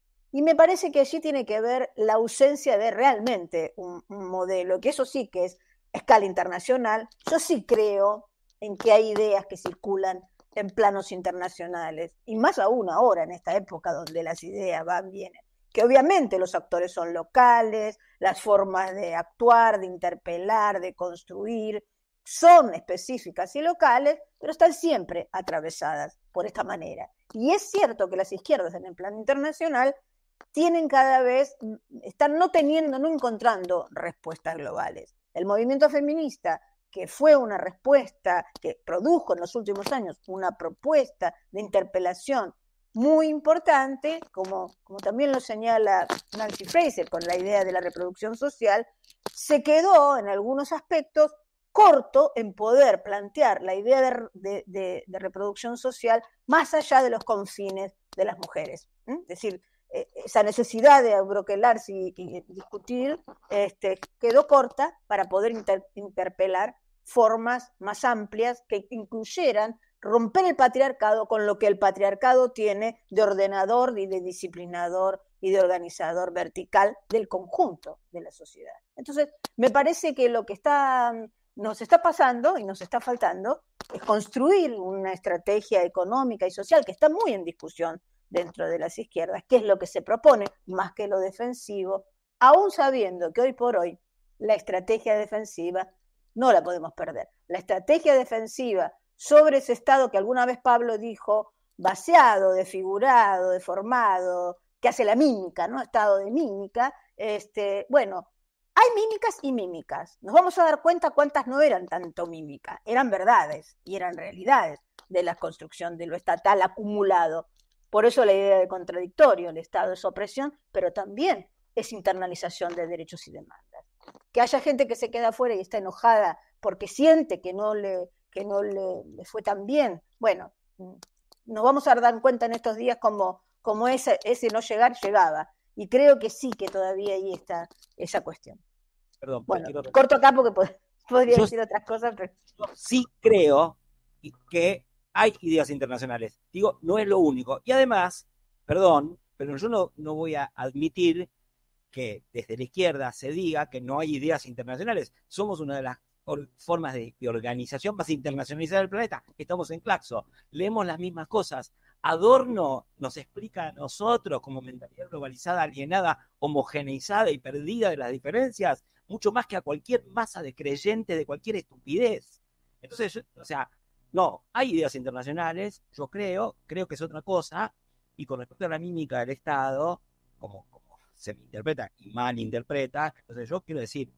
y me parece que allí tiene que ver la ausencia de realmente un modelo, que eso sí que es escala internacional. Yo sí creo en que hay ideas que circulan en planos internacionales, y más aún ahora, en esta época donde las ideas van, vienen, que obviamente los actores son locales, las formas de actuar, de interpelar, de construir, son específicas y locales, pero están siempre atravesadas por esta manera. Y es cierto que las izquierdas en el plano internacional tienen cada vez, están no encontrando respuestas globales. El movimiento feminista, que fue una respuesta, que produjo en los últimos años una propuesta de interpelación muy importante, como también lo señala Nancy Fraser con la idea de la reproducción social, se quedó en algunos aspectos corto en poder plantear la idea de reproducción social más allá de los confines de las mujeres. Es decir, esa necesidad de abroquelarse y discutir quedó corta para poder interpelar formas más amplias que incluyeran romper el patriarcado con lo que el patriarcado tiene de ordenador y de disciplinador y de organizador vertical del conjunto de la sociedad. Entonces, me parece que lo que nos está pasando y nos está faltando es construir una estrategia económica y social que está muy en discusión dentro de las izquierdas, que es lo que se propone, más que lo defensivo, aún sabiendo que hoy por hoy la estrategia defensiva no la podemos perder. La estrategia defensiva sobre ese Estado que alguna vez Pablo dijo, vaciado, desfigurado, deformado, que hace la mímica, ¿no? Estado de mímica, bueno, hay mímicas y mímicas. Nos vamos a dar cuenta cuántas no eran tanto mímica, eran verdades y eran realidades de la construcción de lo estatal acumulado. Por eso la idea de contradictorio, el Estado es opresión, pero también es internalización de derechos y demandas. Que haya gente que se queda afuera y está enojada porque siente que no le fue tan bien. Bueno, nos vamos a dar cuenta en estos días como ese no llegar llegaba. Y creo que sí, que todavía ahí está esa cuestión. Perdón, bueno, corto acá porque podría yo decir otras cosas. Pero... Yo sí creo que hay ideas internacionales. Digo, no es lo único. Y además, perdón, pero yo no voy a admitir que desde la izquierda se diga que no hay ideas internacionales. Somos una de las formas de organización más internacionalizada del planeta. Estamos en Claxo, leemos las mismas cosas. Adorno nos explica a nosotros, como mentalidad globalizada, alienada, homogeneizada y perdida de las diferencias, mucho más que a cualquier masa de creyentes de cualquier estupidez. Entonces, o sea, no, hay ideas internacionales, yo creo que es otra cosa, y con respecto a la mímica del Estado, como se me interpreta y mal interpreta, entonces yo quiero decir,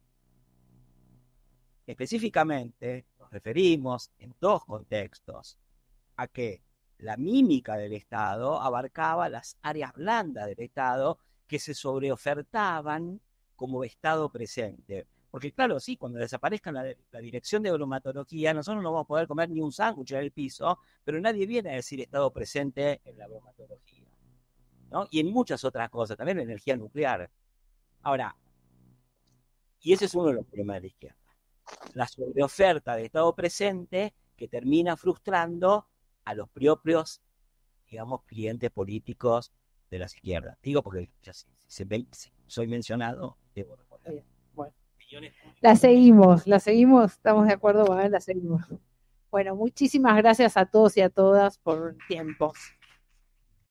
específicamente nos referimos en dos contextos a que la mímica del Estado abarcaba las áreas blandas del Estado que se sobreofertaban como Estado presente. Porque claro, sí, cuando desaparezca la dirección de bromatología, nosotros no vamos a poder comer ni un sándwich en el piso, pero nadie viene a decir Estado presente en la bromatología, ¿no? Y en muchas otras cosas, también en energía nuclear. Ahora, y ese es uno de los problemas de la izquierda, la sobreoferta de Estado presente que termina frustrando a los propios, digamos, clientes políticos de las izquierdas. Digo porque ya si soy mencionado, debo responder. Bueno, la seguimos, estamos de acuerdo, la seguimos. Bueno, muchísimas gracias a todos y a todas por el tiempo.